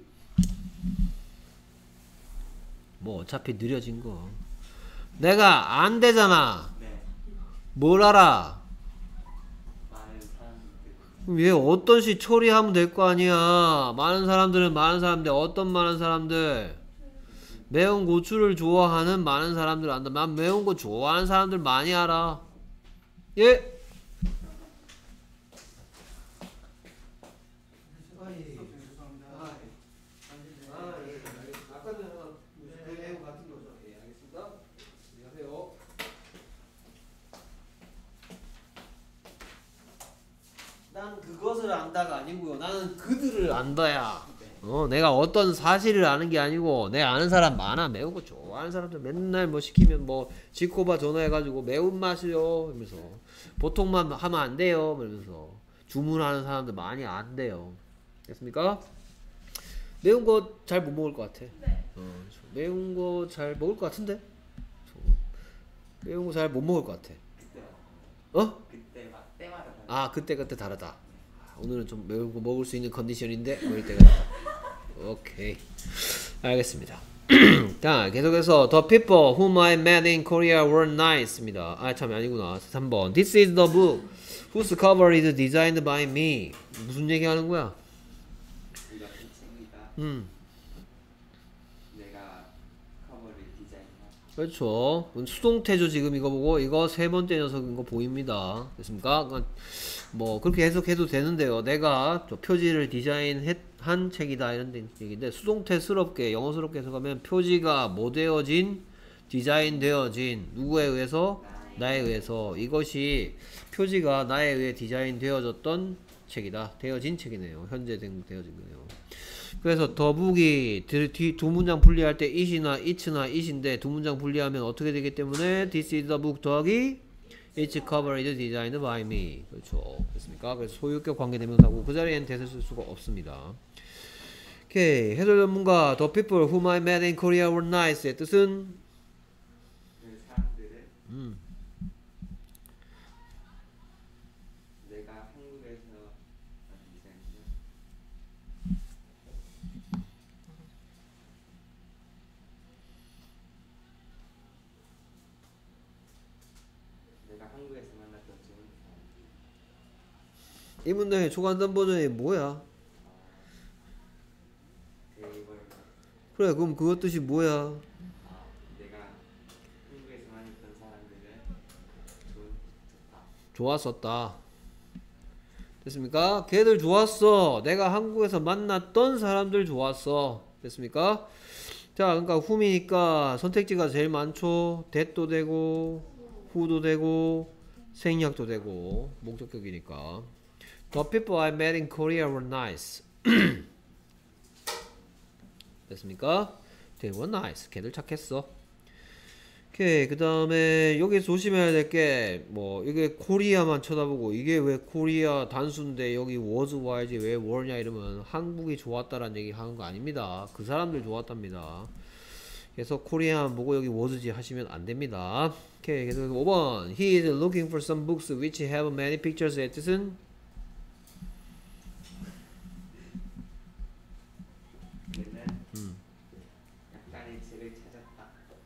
뭐 어차피 느려진 거 내가 안 되잖아. 네. 뭘 알아? 많은 사람들. 그럼 얘 어떤 시 처리하면 될 거 아니야. 많은 사람들은 많은 사람들. 어떤 많은 사람들? 매운 고추를 좋아하는 많은 사람들 안다. 난 매운 거 좋아하는 사람들 많이 알아. 예? 난 그것을 안 안다가 아니고요. 나는 그들을 안다야. 내가 어떤 사실을 아는 게 아니고 내가 아는 사람 많아. 매운 거 좋아하는 사람들 맨날 뭐 시키면 뭐 지코바 전화해가지고 매운맛이요 이러면서 보통만 하면 안 돼요 이러면서 주문하는 사람들 많이 안 돼요. 됐습니까? 매운 거 잘 못 먹을 것 같아. 네. 매운 거 잘 먹을 것 같은데? 매운 거 잘 못 먹을 것 같아. 때마다 다르다. 아 그때 다르다. 오늘은 좀 매운 거 먹을 수 있는 컨디션인데 먹을 때가 다르다. 오케이 알겠습니다. 자 계속해서 The people whom I met in Korea were nice입니다. 아 참 아니구나. 3번 This is the book whose cover is designed by me. 무슨 얘기 하는 거야? 이거 이 책이다. 내가 커버를 디자인한. 그렇죠. 수동태죠. 지금 이거 보고 이거 세 번째 녀석인 거 보입니다. 됐습니까? 그러니까 뭐 그렇게 해석해도 되는데요. 내가 표지를 디자인한 책이다 이런 얘기인데 수동태스럽게 영어스럽게 해석하면 표지가 뭐 되어진 디자인되어진 누구에 의해서? 나에 의해서. 이것이 표지가 나에 의해 디자인되어졌던 책이다. 되어진 책이네요. 현재 되어진 거네요. 그래서 더북이 두 문장 분리할 때 it이나 it인데 두 문장 분리하면 어떻게 되기 때문에 this is the book 더하기 it's covered designed by me. 그렇죠. 됐습니까? 그래서 소유격 관계대명사고 그 자리엔 대세 쓸 수가 없습니다. 오케이. 해설 전문가 the people whom I met in Korea were nice의 뜻은 그 사람들을 내가 한국에서 디자인한. 내가 한국에서 만났던 좋은 사람. 이 문장의 초간단 버전이 뭐야? 대입을. 그래 그럼 그것 뜻이 뭐야? 내가 한국에서 만났던 사람들은 좋다. 좋았었다. 됐습니까? 걔들 좋았어. 내가 한국에서 만났던 사람들 좋았어. 됐습니까? 자, 그러니까 whom이니까 선택지가 제일 많죠. that도 되고 who도 되고 생략도 되고 목적격이니까. The people I met in Korea were nice. 됐습니까? They were nice. 걔들 착했어. 오케이. 그 다음에 여기서 조심해야 될 게 뭐 이게 코리아만 쳐다보고 이게 왜 코리아 단수인데 여기 was 와야지 왜 were냐 이러면 한국이 좋았다라는 얘기 하는 거 아닙니다. 그 사람들 좋았답니다. 그래서 코리아만 보고 여기 was지 하시면 안 됩니다. 오케이. 그래서 5번 He is looking for some books which have many pictures의 뜻은 얘는 약간의 책을 찾았다.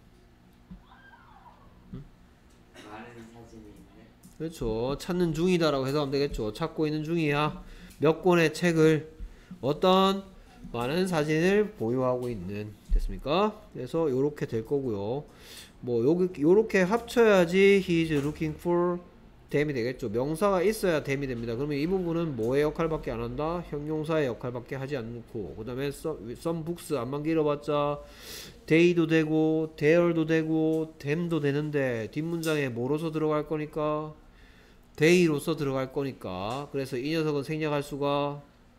많은 사진이 있네. 그렇죠. 찾는 중이다라고 해석하면 되겠죠. 찾고 있는 중이야. 몇 권의 책을 어떤 많은 사진을 보유하고 있는. 됐습니까? 그래서 요렇게 될 거고요. 뭐 여기 요렇게 합쳐야지 he is looking for them이 되겠죠. 명사가 있어야 them이 됩니다. 그러면 이 부분은 뭐의 역할밖에 안 한다? 형용사의 역할밖에 하지 않고 그 다음에 some books 안만 길어봤자 they도 되고 there도 되고 them도 되는데 뒷문장에 뭐로서 들어갈 거니까 they로서 들어갈 거니까 그래서 이 녀석은 생략할 수가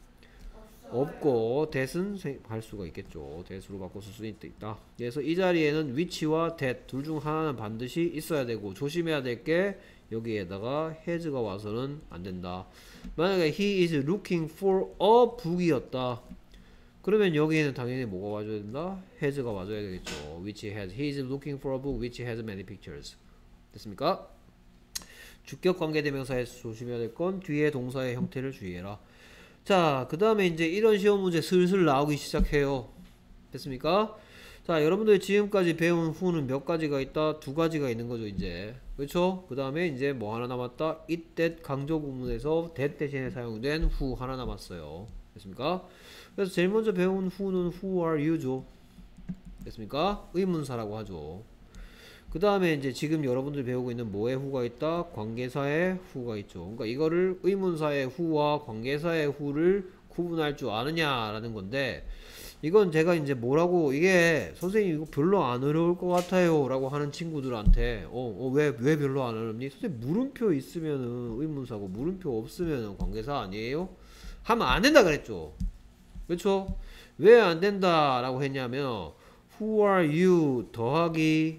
없고 that은 할 수가 있겠죠. that으로 바꿔 쓸 수 있다. 그래서 이 자리에는 which와 that 둘 중 하나는 반드시 있어야 되고 조심해야 될 게 여기에다가 has가 와서는 안 된다. 만약에 he is looking for a book이었다. 그러면 여기에는 당연히 뭐가 와줘야 된다? has가 와줘야 되겠죠. which has. he is looking for a book which has many pictures. 됐습니까? 주격 관계대명사에서 조심해야 될 건 뒤에 동사의 형태를 주의해라. 자, 그 다음에 이제 이런 시험 문제 슬슬 나오기 시작해요. 됐습니까? 자, 여러분들이 지금까지 배운 who는 몇 가지가 있다? 두 가지가 있는 거죠, 이제. 그렇죠? 그 다음에 이제 뭐 하나 남았다? it, that 강조 구문에서 that 대신에 사용된 who 하나 남았어요. 됐습니까? 그래서 제일 먼저 배운 who는 who are you죠. 됐습니까? 의문사라고 하죠. 그 다음에 이제 지금 여러분들이 배우고 있는 뭐의 who가 있다? 관계사의 who가 있죠. 그러니까 이거를 의문사의 who와 관계사의 who를 구분할 줄 아느냐라는 건데 이건 제가 이제 뭐라고 이게 선생님 이거 별로 안 어려울 것 같아요 라고 하는 친구들한테 왜 별로 안 어렵니? 선생님 물음표 있으면은 의문사고 물음표 없으면은 관계사 아니에요? 하면 안 된다 그랬죠. 그렇죠? 왜 안 된다 라고 했냐면 Who are you 더하기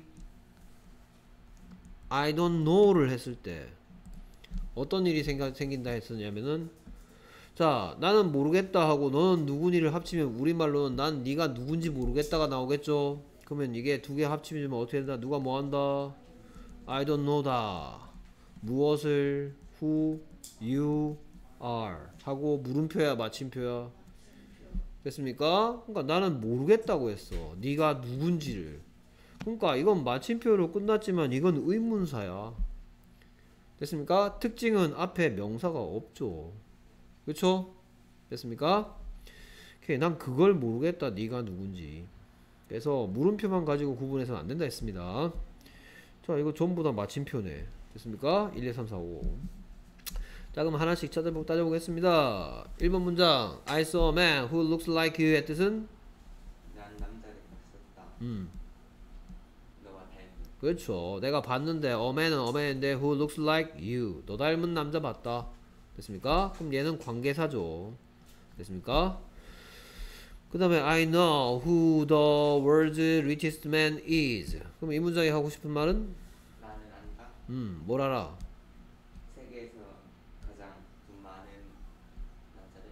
I don't know를 했을 때 어떤 일이 생긴다 했었냐면은 자 나는 모르겠다 하고 너는 누구니를 합치면 우리말로는 난 네가 누군지 모르겠다가 나오겠죠. 그러면 이게 두 개 합치면 어떻게 된다? 누가 뭐 한다? I don't know다. 무엇을 who you are 하고 물음표야 마침표야? 됐습니까? 그러니까 나는 모르겠다고 했어. 네가 누군지를. 그러니까 이건 마침표로 끝났지만 이건 의문사야. 됐습니까? 특징은 앞에 명사가 없죠. 그쵸? 됐습니까? 오케이, 난 그걸 모르겠다. 네가 누군지. 그래서 물음표만 가지고 구분해서는 안 된다 했습니다. 자, 이거 전부 다 마침표네. 됐습니까? 1, 2, 3, 4, 5. 자, 그럼 하나씩 따져보겠습니다. 1번 문장 I saw a man who looks like you의 뜻은? 난 남자를 봤었다. 너와 닮은. 그렇죠. 내가 봤는데 a man은 a man인데 who looks like you 너 닮은 남자 봤다. 됐습니까? 그럼 얘는 관계사죠. 됐습니까? 그 다음에 I know who the world's richest man is. 그럼 이 문장에 하고 싶은 말은? 나는 안다. 뭘 알아? 세계에서 가장 돈 많은 남자를.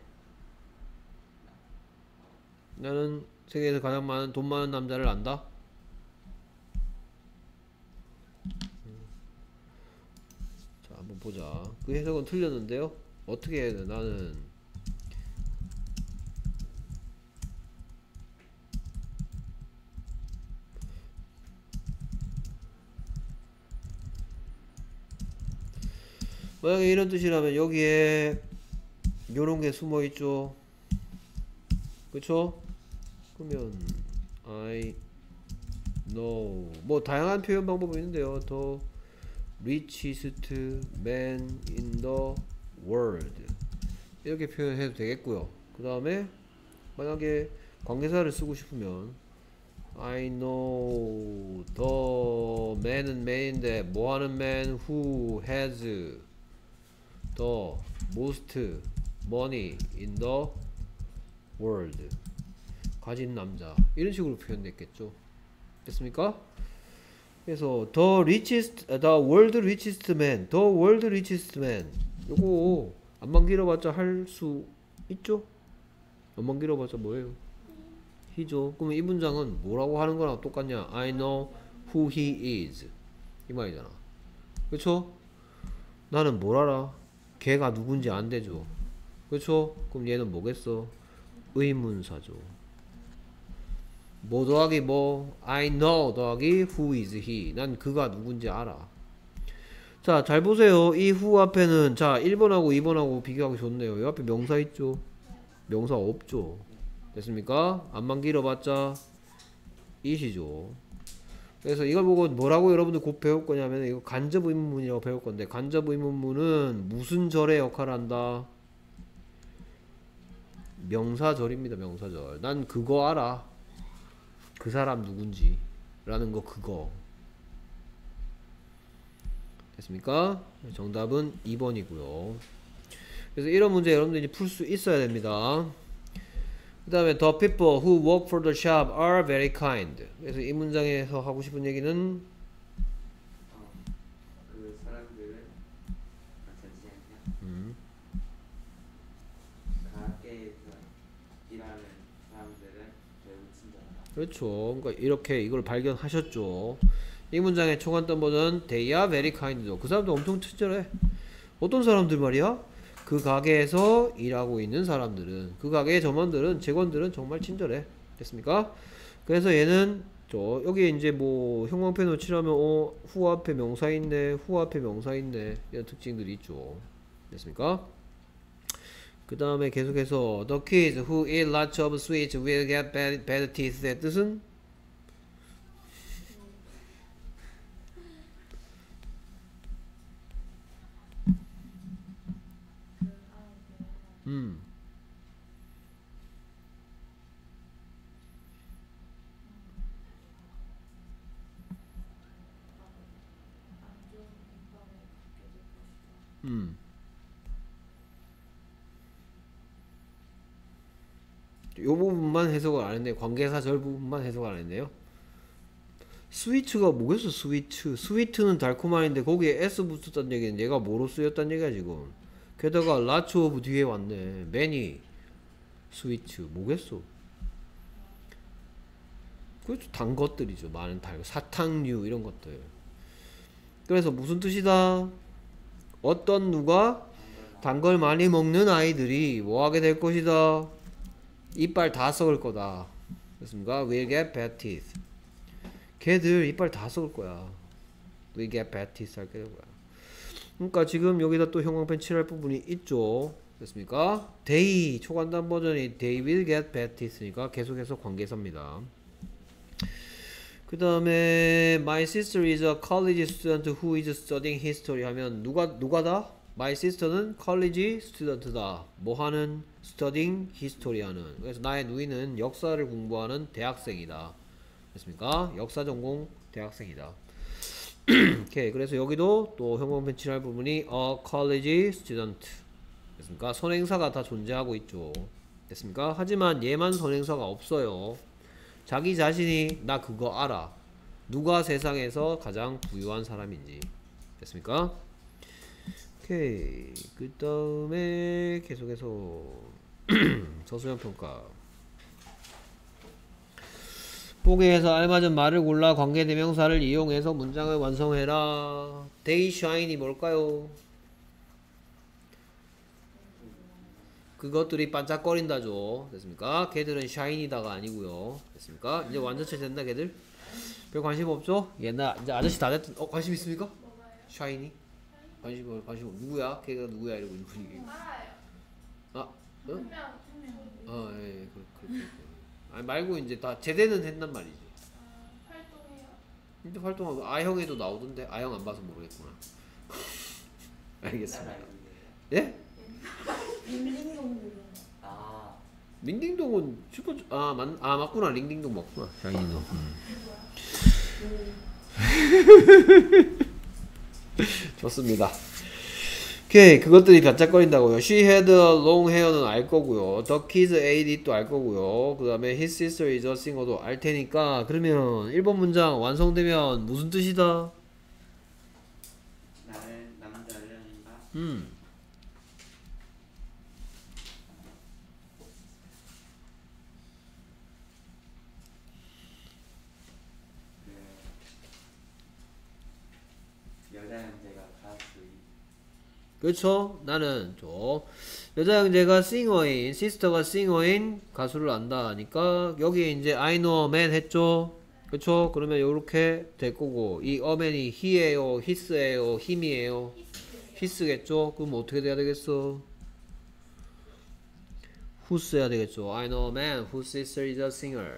나는 세계에서 가장 많은 돈 많은 남자를 안다. 자, 한번 보자. 그 해석은 틀렸는데요. 어떻게 해야 돼? 나는 만약에 이런 뜻이라면 여기에 요런 게 숨어 있죠. 그쵸? 그러면 I know 뭐 다양한 표현 방법이 있는데요. The richest man in the world 이렇게 표현해도 되겠고요. 그 다음에 만약에 관계사를 쓰고 싶으면 I know the man은 man인데 뭐하는 man who has the most money in the world 가진 남자 이런 식으로 표현됐겠죠. 됐습니까? 그래서 the world richest man the world richest man 요거 안만 길어봤자 할 수 있죠? 안만 길어봤자 뭐예요? he죠. 그럼 이 문장은 뭐라고 하는 거랑 똑같냐? I know who he is 이 말이잖아. 그쵸? 나는 뭘 알아? 걔가 누군지 안 되죠. 그쵸? 그럼 얘는 뭐겠어? 의문사죠. 뭐 더하기 뭐 I know 더하기 who is he 난 그가 누군지 알아. 자, 잘 보세요. 이 who 앞에는 자 1번하고 2번하고 비교하기 좋네요. 이 앞에 명사 있죠? 명사 없죠? 됐습니까? 안만 길어봤자 it이죠. 그래서 이걸 보고 뭐라고 여러분들 곧 배울 거냐면 이거 간접 의문문이라고 배울 건데 간접 의문문은 무슨 절의 역할을 한다? 명사절입니다. 명사절. 난 그거 알아. 그 사람 누군지 라는 거 그거. 됐습니까? 정답은 2번이고요. 그래서 이런 문제 여러분들이 풀 수 있어야 됩니다. 그 다음에 The people who work for the shop are very kind. 그래서 이 문장에서 하고 싶은 얘기는 그 사람들은 잠시만요. 가게에서 일하는 사람들은 매우 친절하다. 그렇죠. 그러니까 이렇게 이걸 발견하셨죠. 이 문장의 초간단 버전 They are very kind죠. 그 사람들 엄청 친절해. 어떤 사람들 말이야? 그 가게에서 일하고 있는 사람들은 그 가게의 점원들은 직원들은 정말 친절해. 됐습니까? 그래서 얘는 저 여기 이제 뭐 형광펜으로 칠하면 후 앞에 명사 있네 후 앞에 명사 있네 이런 특징들이 있죠. 됐습니까? 그 다음에 계속해서 The kids who eat lots of sweets will get bad teeth의 뜻은? 요 부분만 해석을 안 했네. 관계사절 부분만 해석을 안 했네요. 스위트가 뭐겠어? 스위트는 달콤한인데 거기에 S 붙었다는 얘기는 얘가 뭐로 쓰였다는 얘기야 지금. 게다가 lots of 뒤에 왔네. many 스위트 뭐겠어? 그렇죠. 단 것들이죠. 많은 사탕류 이런 것들. 그래서 무슨 뜻이다? 어떤 누가 단 걸 많이 먹는 아이들이 뭐하게 될 것이다? 이빨 다 썩을 거다. 그렇습니까? Will get bad teeth. 걔들 이빨 다 썩을 거야. Will get bad teeth 할게 될 거야. 그러니까 지금 여기다 또 형광펜 칠할 부분이 있죠. 됐습니까? They 초간단 버전이 They will get bad teeth니까 계속해서 관계사입니다. 그 다음에 My sister is a college student who is studying history 하면 누가다? My sister는 college student다. 뭐하는? studying history 하는. 그래서 나의 누이는 역사를 공부하는 대학생이다. 됐습니까? 역사 전공 대학생이다. 오케이. 그래서 여기도 또 형광펜 칠할 부분이 a college student. 됐습니까? 선행사가 다 존재하고 있죠. 됐습니까? 하지만 얘만 선행사가 없어요. 자기 자신이 나 그거 알아. 누가 세상에서 가장 부유한 사람인지. 됐습니까? 오케이. 그 다음에 계속해서 서술형 평가. 보기에서 알맞은 말을 골라 관계대명사를 이용해서 문장을 완성해라. They shine이 뭘까요? 그것들이 반짝거린다죠. 됐습니까? 걔들은 shiny다가 아니고요. 됐습니까? 이제 완전체 됐나 걔들? 별 관심 없죠? 옛날 이제 아저씨 다 됐던. 관심 있습니까? shiny? 관심 누구야? 걔가 누구야? 이러고 있는 분위기. 아, 응? 아, 예, 그렇게. 아니 말고 이제 다 제대는 했단 말이지. 활동해요. 근데 활동하고 아형에도 나오던데 아형 안 봐서 모르겠구나. 알겠습니다. 예? 링링동. 아, 링딩동은 슈퍼 맞구나. 링딩동 맞구나. 샤이니도. 좋습니다. 오케이. 그것들이 반짝거린다고요. She had long hair는 알 거고요. The kids ate it도 알 거고요. 그 다음에 his sister is a singer도 알 테니까. 그러면 1번 문장 완성되면 무슨 뜻이다? 나를 남자를 한다. 여자 형제가 가수. 그렇죠. 나는 여자 형제가 싱어인, 시스터가 싱어인 가수를 안다 하니까 여기에 이제 I know a man 했죠. 그렇죠. 그러면 요렇게 될 거고 이 어맨이 he예요, his예요, him이에요. his겠죠. 그럼 어떻게 돼야 되겠어? whose 해야 되겠죠. I know a man whose sister is a singer.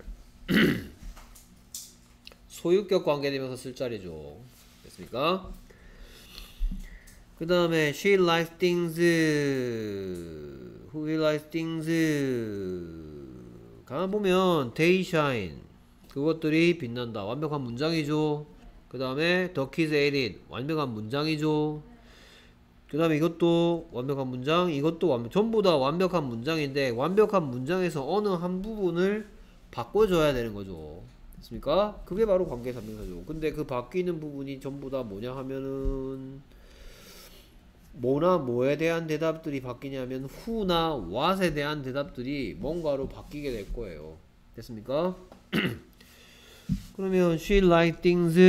소유격 관계되면서 쓸 자리죠. 됐습니까? 그 다음에 she likes things, who likes things. 가만 보면 they shine, 그것들이 빛난다. 완벽한 문장이죠. 그 다음에 the kids ate it, 완벽한 문장이죠. 그 다음에 이것도 완벽한 문장, 이것도 전부 다 완벽한 문장인데 완벽한 문장에서 어느 한 부분을 바꿔줘야 되는 거죠. 됐습니까? 그게 바로 관계사명사죠. 근데 그 바뀌는 부분이 전부 다 뭐냐 하면은 뭐나 뭐에 대한 대답들이 바뀌냐면 who나 what에 대한 대답들이 뭔가로 바뀌게 될 거예요. 됐습니까? 그러면 she likes things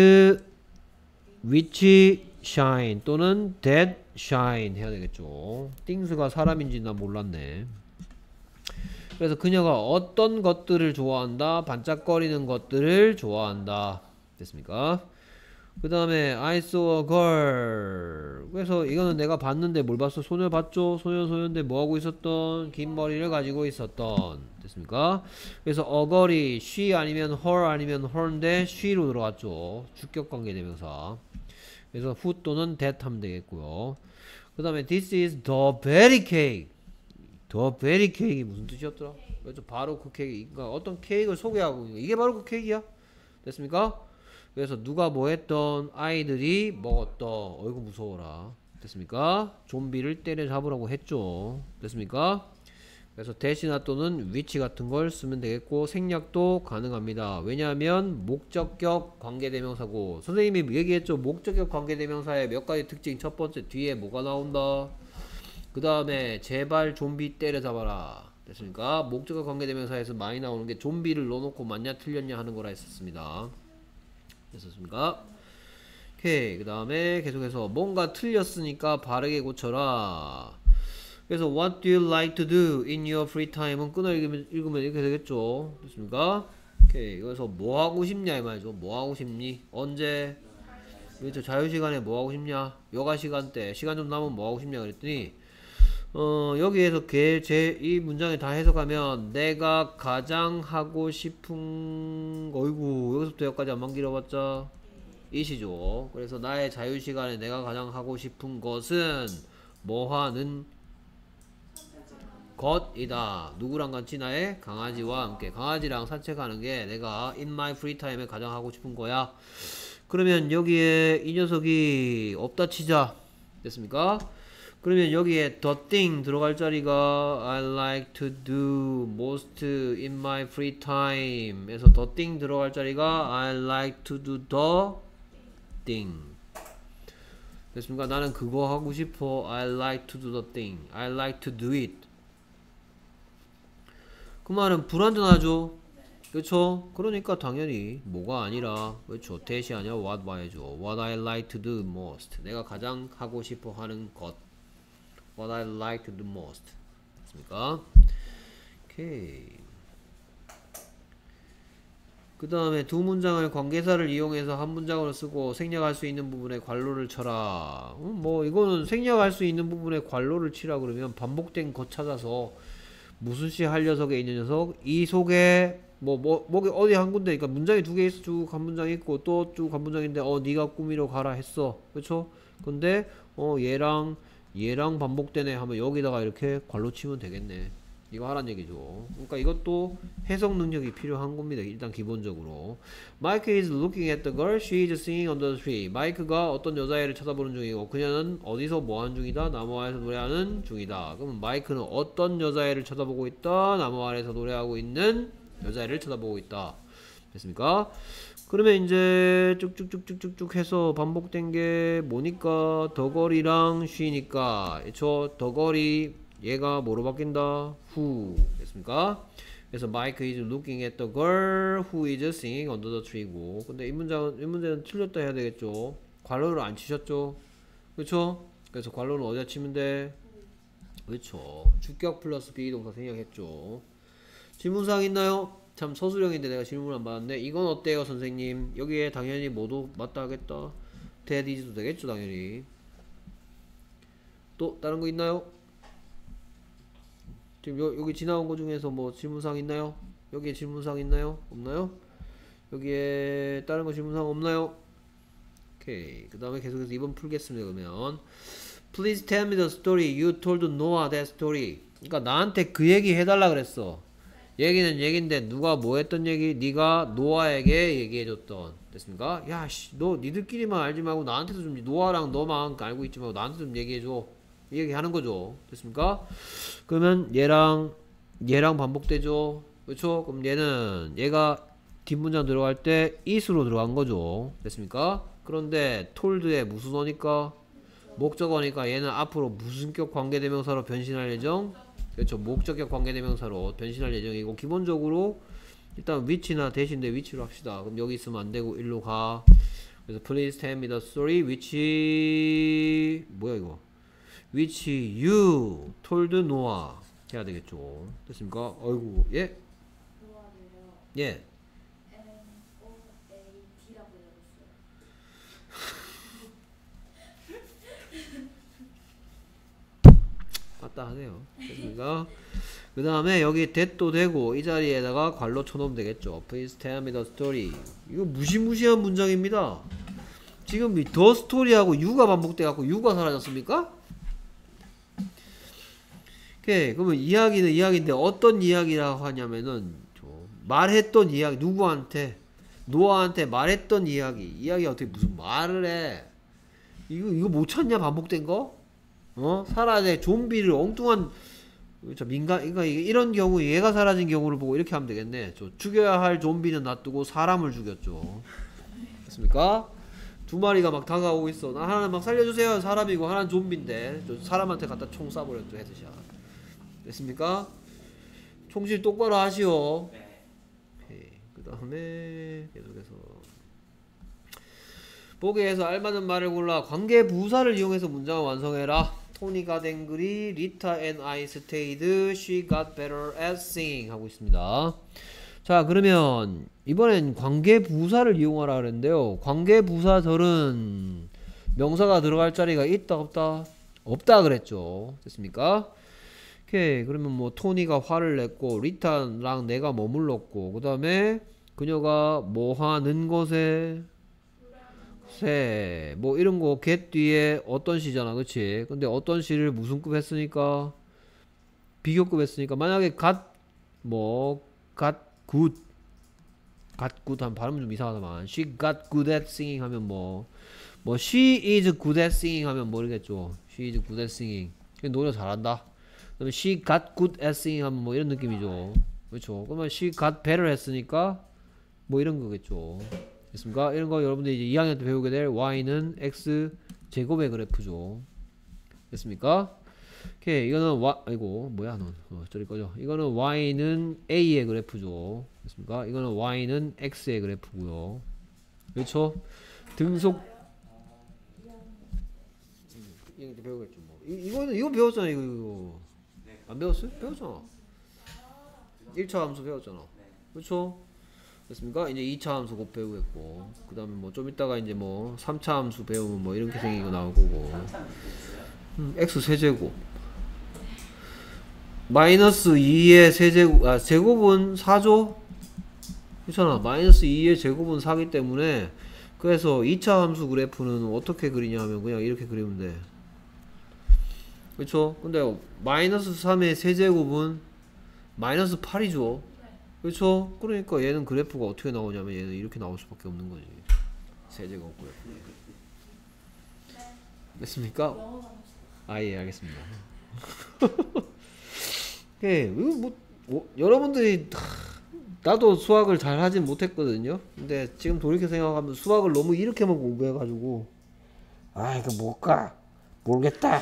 which shine 또는 that shine 해야 되겠죠. things가 사람인지 나 몰랐네. 그래서 그녀가 어떤 것들을 좋아한다? 반짝거리는 것들을 좋아한다. 됐습니까? 그 다음에 I saw a girl. 그래서 이거는 내가 봤는데 뭘 봤어? 소녀 봤죠? 소녀인데 뭐하고 있었던? 긴 머리를 가지고 있었던. 됐습니까? 그래서 a girl이 she 아니면 her 아니면 her인데 she로 들어갔죠. 주격관계 대명사. 그래서 who 또는 that 하면 되겠고요. 그 다음에 this is the berry cake. the berry cake이 무슨 뜻이었더라? 그렇죠. 바로 그 케이크. 그러니까 어떤 케이크를 소개하고 있는 거. 이게 바로 그 케이크야. 됐습니까? 그래서 누가 뭐 했던? 아이들이 먹었던. 어이구 무서워라. 됐습니까? 좀비를 때려잡으라고 했죠. 됐습니까? 그래서 대신나 또는 which 같은 걸 쓰면 되겠고 생략도 가능합니다. 왜냐하면 목적격 관계대명사고 선생님이 얘기했죠. 목적격 관계대명사의 몇 가지 특징. 첫 번째 뒤에 뭐가 나온다. 그 다음에 제발 좀비 때려잡아라. 됐습니까? 목적격 관계대명사에서 많이 나오는 게 좀비를 넣어놓고 맞냐 틀렸냐 하는 거라 했었습니다. 됐습니까? 오케이. 그 다음에 계속해서 뭔가 틀렸으니까 바르게 고쳐라. 그래서 what do you like to do in your free time은 끊어 읽으면 이렇게 되겠죠. 됐습니까? 오케이. 그래서 뭐 하고 싶냐 이 말이죠. 뭐 하고 싶니? 언제? 그렇죠. 자유시간에 뭐 하고 싶냐? 여가 시간 때 시간 좀 남으면 뭐 하고 싶냐 그랬더니 여기에서 이 문장에 다 해석하면 내가 가장 하고 싶은 어이구 여기서부터 여기까지 안만 길어봤자 이시죠. 그래서 나의 자유시간에 내가 가장 하고 싶은 것은 뭐 하는 것이다. 누구랑 같이? 나의 강아지와 함께. 강아지랑 산책하는 게 내가 in my free time에 가장 하고 싶은 거야. 그러면 여기에 이 녀석이 없다 치자. 됐습니까? 그러면 여기에 the thing 들어갈 자리가 I like to do most in my free time 에서 the thing 들어갈 자리가 I like to do the thing. 됐습니까? 나는 그거 하고 싶어. I like to do the thing. I like to do it. 그 말은 불완전하죠. 그렇죠? 그러니까 당연히 뭐가 아니라 그렇죠. that이 아니라 what 봐야죠. What I like to do most. 내가 가장 하고 싶어 하는 것. What I like to do most. 됐습니까? 오케이. 그 다음에 두 문장을 관계사를 이용해서 한 문장으로 쓰고 생략할 수 있는 부분에 괄호를 쳐라. 뭐 이거는 생략할 수 있는 부분에 괄호를 치라 그러면 반복된 것 찾아서 무슨 시 할 녀석에 있는 녀석 이 속에 뭐 어디 한 군데 그러니까 문장이 두 개 있어. 쭉 한 문장 있고 또 쭉 한 문장인데 네가 꾸미러 가라 했어. 그렇죠? 근데 얘랑 반복되네 하면 여기다가 이렇게 괄호 치면 되겠네. 이거 하란 얘기죠. 그러니까 이것도 해석 능력이 필요한 겁니다. 일단 기본적으로 Mike is looking at the girl. She is singing under the tree. 마이크가 어떤 여자애를 쳐다보는 중이고 그녀는 어디서 뭐하는 중이다? 나무 아래에서 노래하는 중이다. 그러면 마이크는 어떤 여자애를 쳐다보고 있다? 나무 아래에서 노래하고 있는 여자애를 쳐다보고 있다. 됐습니까? 그러면 이제 쭉쭉쭉쭉쭉 해서 반복된 게 뭐니까 더거리랑 쉬니까 더거리 얘가 뭐로 바뀐다? who. 됐습니까? 그래서 Mike is looking at the girl who is singing under the tree고. 근데 이 문제는 틀렸다 해야 되겠죠. 괄호를 안 치셨죠? 그렇죠? 그래서 괄호는 어디다 치면 돼? 그렇죠. 주격 플러스 비동사 생략했죠. 질문사항 있나요? 참 서술형인데 내가 질문 안 받았네. 이건 어때요 선생님? 여기에 당연히 뭐도 맞다 하겠다. that is도 되겠죠 당연히. 또 다른 거 있나요? 지금 여기 지나온 거 중에서 뭐 질문사항 있나요? 여기에 질문사항 있나요? 없나요? 여기에 다른 거 질문사항 없나요? 오케이. 그 다음에 계속해서 2번 풀겠습니다. 그러면 Please tell me the story you told Noah that story. 그러니까 나한테 그 얘기 해달라 그랬어. 얘기는 얘긴데 누가 뭐 했던 얘기? 네가 노아에게 얘기해줬던. 됐습니까? 야씨 너 니들끼리만 알지 말고 나한테도 좀 노아랑 너만 알고 있지 말고 나한테 좀 얘기해줘. 이 얘기 하는 거죠. 됐습니까? 그러면 얘랑 반복되죠. 그렇죠? 그럼 얘가 뒷문장 들어갈 때 it으로 들어간 거죠. 됐습니까? 그런데 told에 무슨 어니까? 목적어니까 얘는 앞으로 무슨격 관계대명사로 변신할 예정? 그렇죠. 목적격 관계대명사로 변신할 예정이고 기본적으로 일단 which나 대신데 which로 합시다. 그럼 여기 있으면 안 되고 일로 가. 그래서 please tell me the story which 뭐야 이거? which you told Noah 해야 되겠죠. 됐습니까? 어이구 예? 노아를요. 예. NOAT라고 적었어요. 맞다 하네요. 됐습니까? 그 다음에 여기 that도 되고 이 자리에다가 괄호 쳐놓으면 되겠죠. Please tell me the story. 이거 무시무시한 문장입니다. 지금 이 the story하고 you가 반복돼갖고 you가 사라졌습니까? 오케이. 그러면 이야기는 이야기인데 어떤 이야기라고 하냐면은 말했던 이야기 누구한테? 노아한테 말했던 이야기 어떻게 무슨 말을 해? 이거 못 찾냐 반복된 거? 살아내 좀비를 엉뚱한 그렇죠. 그러니까 이런 경우 얘가 사라진 경우를 보고 이렇게 하면 되겠네. 죽여야 할 좀비는 놔두고 사람을 죽였죠. 됐습니까? 두 마리가 막 다가오고 있어. 나 하나는 막 살려주세요. 사람이고 하나는 좀비인데 사람한테 갖다 총 쏴버렸죠. 헤드샷. 됐습니까? 총질 똑바로 하시오. 네. 그 다음에 계속해서 보기에서 알맞은 말을 골라 관계 부사를 이용해서 문장을 완성해라. 토니 got angry, Rita and I stayed, she got better at singing 하고 있습니다. 자, 그러면 이번엔 관계 부사를 이용하라 그랬는데요. 관계 부사절은 명사가 들어갈 자리가 있다 없다? 없다 그랬죠. 됐습니까? 오케이. 그러면 뭐 토니가 화를 냈고 리타랑 내가 머물렀고 그 다음에 그녀가 뭐 하는 것에 뭐 이런 거 get 뒤에 어떤 시잖아, 그치? 근데 어떤 시를 무슨 급 했으니까 비교급 했으니까 만약에 got good 하면 발음은 좀 이상하다만 she got good at singing 하면 뭐 she is good at singing 하면 모르겠죠. she is good at singing 노래 잘한다. 그다음에 she got good at singing 하면 뭐 이런 느낌이죠. 그렇죠. 그러면 she got better 했으니까 뭐 이런 거겠죠. 됐습니까? 이런 거 여러분들이 이제 2학년 때 배우게 될 y는 x 제곱의 그래프죠. 됐습니까? 오케이. 이거는 아이고 뭐야 넌 저리 꺼져. 이거는 y는 a의 그래프죠. 됐습니까? 이거는 y는 x의 그래프고요. 그렇죠? 등속 이거 배우겠죠. 뭐 이거 배웠잖아. 이거 안 배웠어요? 배웠잖아. 1차 함수 배웠잖아. 그렇죠? 됐습니까? 이제 2차 함수 곧 배우겠고 그 다음에 뭐 좀 이따가 이제 뭐 3차 함수 배우면 뭐 이렇게 생긴 거 나올 거고 x 세제곱 마이너스 2의 세제곱 제곱은 4죠? 그렇잖아. 마이너스 2의 제곱은 4기 때문에 그래서 2차 함수 그래프는 어떻게 그리냐 하면 그냥 이렇게 그리면 돼. 그렇죠? 근데 마이너스 3의 세제곱은 마이너스 8이죠. 그렇죠? 그러니까 얘는 그래프가 어떻게 나오냐면 얘는 이렇게 나올 수밖에 없는 거지. 세제곱 그래프. 됐습니까? 예, 알겠습니다. 예, 이거 여러분들이 나도 수학을 잘 하진 못했거든요. 근데 지금 돌이켜 생각하면 수학을 너무 이렇게만 공부해가지고 이거 뭘까? 모르겠다.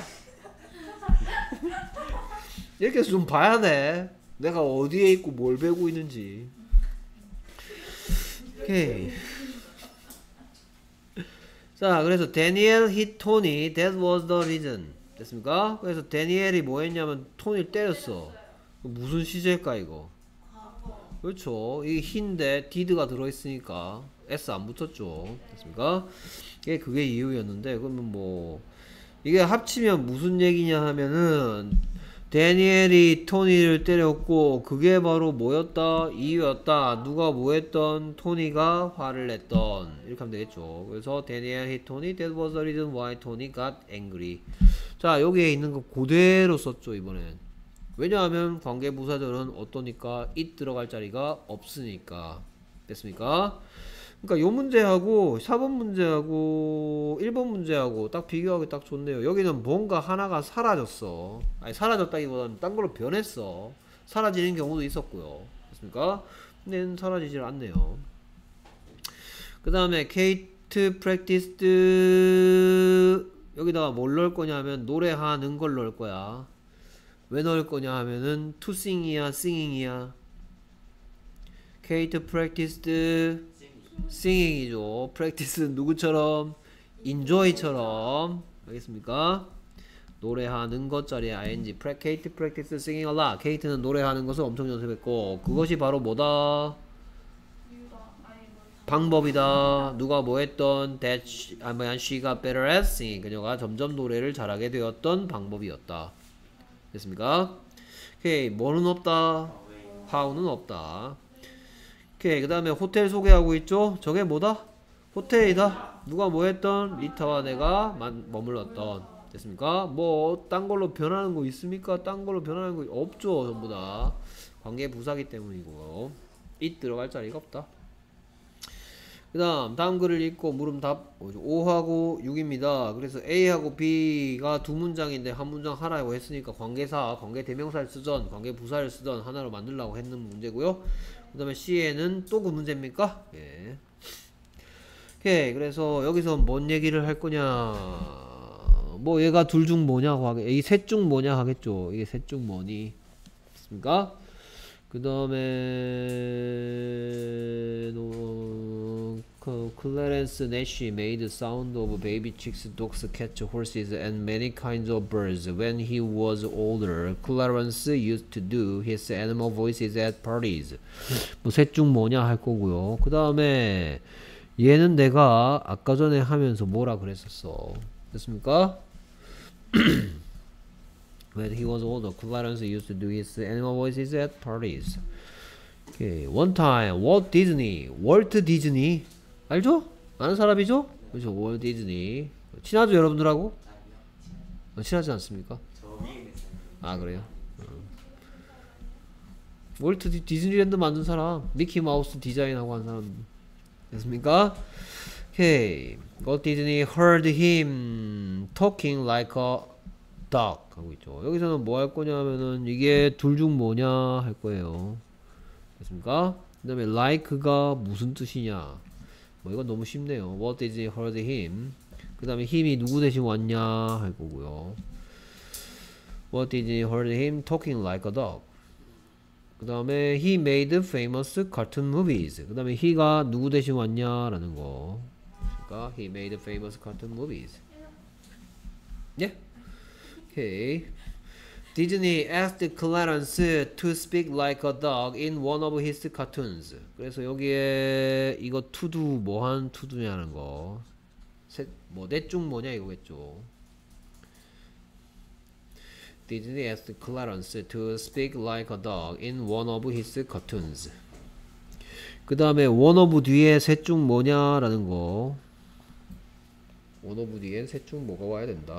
이렇게 해서 좀 봐야 돼. 내가 어디에 있고 뭘 배우고 있는지. 오케이. 자, 그래서 Daniel hit Tony. That was the reason. 됐습니까? 그래서 데니엘이 뭐 했냐면 토니를 때렸어. 무슨 시제일까 이거? 그렇죠. 이 hin인데 did가 들어있으니까 s 안 붙었죠. 됐습니까? 그게 이유였는데 그러면 뭐 이게 합치면 무슨 얘기냐 하면은 데니엘이 토니를 때렸고 그게 바로 뭐였다? 이유였다. 누가 뭐했던? 토니가 화를 냈던. 이렇게 하면 되겠죠. 그래서 데니엘 hit Tony. That was the reason why Tony got angry. 자, 여기에 있는 거 그대로 썼죠 이번엔. 왜냐하면 관계부사절은 어떠니까 it 들어갈 자리가 없으니까. 됐습니까? 그러니까 요 문제하고 4번 문제하고 1번 문제하고 딱 비교하기 딱 좋네요. 여기는 뭔가 하나가 사라졌어. 아니 사라졌다기보다는 딴 걸로 변했어. 사라지는 경우도 있었고요. 됐습니까? 근데 사라지질 않네요. 그 다음에 Kate practiced 여기다가 뭘 넣을 거냐 하면 노래하는 걸 넣을 거야. 왜 넣을 거냐 하면은 to sing이야 singing이야. Kate practiced singing이죠. practice는 누구처럼? enjoy처럼. 알겠습니까? 노래하는 것짜리 ing. Kate practiced singing a lot. Kate는 노래하는 것을 엄청 연습했고 그것이 바로 뭐다? 방법이다. 누가 뭐 했던 that she got better at singing. 그녀가 점점 노래를 잘하게 되었던 방법이었다. 됐습니까? 오케이. 뭐는 없다? how는 없다. 오케이. 그 다음에 호텔 소개하고 있죠? 저게 뭐다? 호텔이다. 누가 뭐 했던? 리타와 내가 머물렀던. 됐습니까? 뭐 딴 걸로 변하는 거 있습니까? 딴 걸로 변하는 거 없죠. 전부 다 관계 부사기 때문이고요. it 들어갈 자리가 없다. 그 다음 글을 읽고 물음 답 5하고 6입니다. 그래서 A하고 B가 두 문장인데 한 문장 하라고 했으니까 관계사, 관계대명사를 쓰던 관계부사를 쓰던 하나로 만들려고 했는 문제고요. 그 다음에 C에는 또 그 문제입니까? 예. 오케이. 그래서 여기서 뭔 얘기를 할 거냐, 뭐 얘가 둘 중 뭐냐고 하겠, 이 셋 중 뭐냐 하겠죠. 이게 셋 중 뭐니 됐습니까? 그 다음에 Clarence Nash made the sound of baby chicks, dogs, cats, horses, and many kinds of birds when he was older. Clarence used to do his animal voices at parties. 뭐 셋 중 뭐냐 할 거고요. 그 다음에 얘는 내가 아까 전에 하면서 뭐라 그랬었어. 됐습니까? When he was older, Clarence used to do his animal voices at parties. Okay. One time, Walt Disney, 월트 디즈니 알죠? 아는 사람이죠? 그렇죠. 월트 디즈니 친하죠 여러분들하고? 친하지 않습니까? 저 위에 있어요. 아 그래요? 월트 디즈니랜드 만든 사람, 미키 마우스 디자인하고 한 사람 됐습니까? Okay. Walt Disney heard him talking like a dog 하고 있죠. 여기서는 뭐 할 거냐면은 이게 둘 중 뭐냐 할 거예요. 됐습니까? 그 다음에 like가 무슨 뜻이냐, 뭐 이건 너무 쉽네요. What did he heard him? 그 다음에 힘이 누구 대신 왔냐 할 거고요. What did he heard him talking like a dog? 그 다음에 he made famous cartoon movies. 그 다음에 he가 누구 대신 왔냐 라는 거. 그러니까 he made famous cartoon movies. 예? 오케이. Disney asked Clarence to speak like a dog in one of his cartoons. 그래서 여기에 이거 to do 뭐한 to do냐는 거. 뭐 넷 중 뭐냐 이거겠죠. Disney asked Clarence to speak like a dog in one of his cartoons. 그 다음에 one of 뒤에 셋 중 뭐냐라는 거. one of 뒤엔 셋 중 뭐가 와야 된다.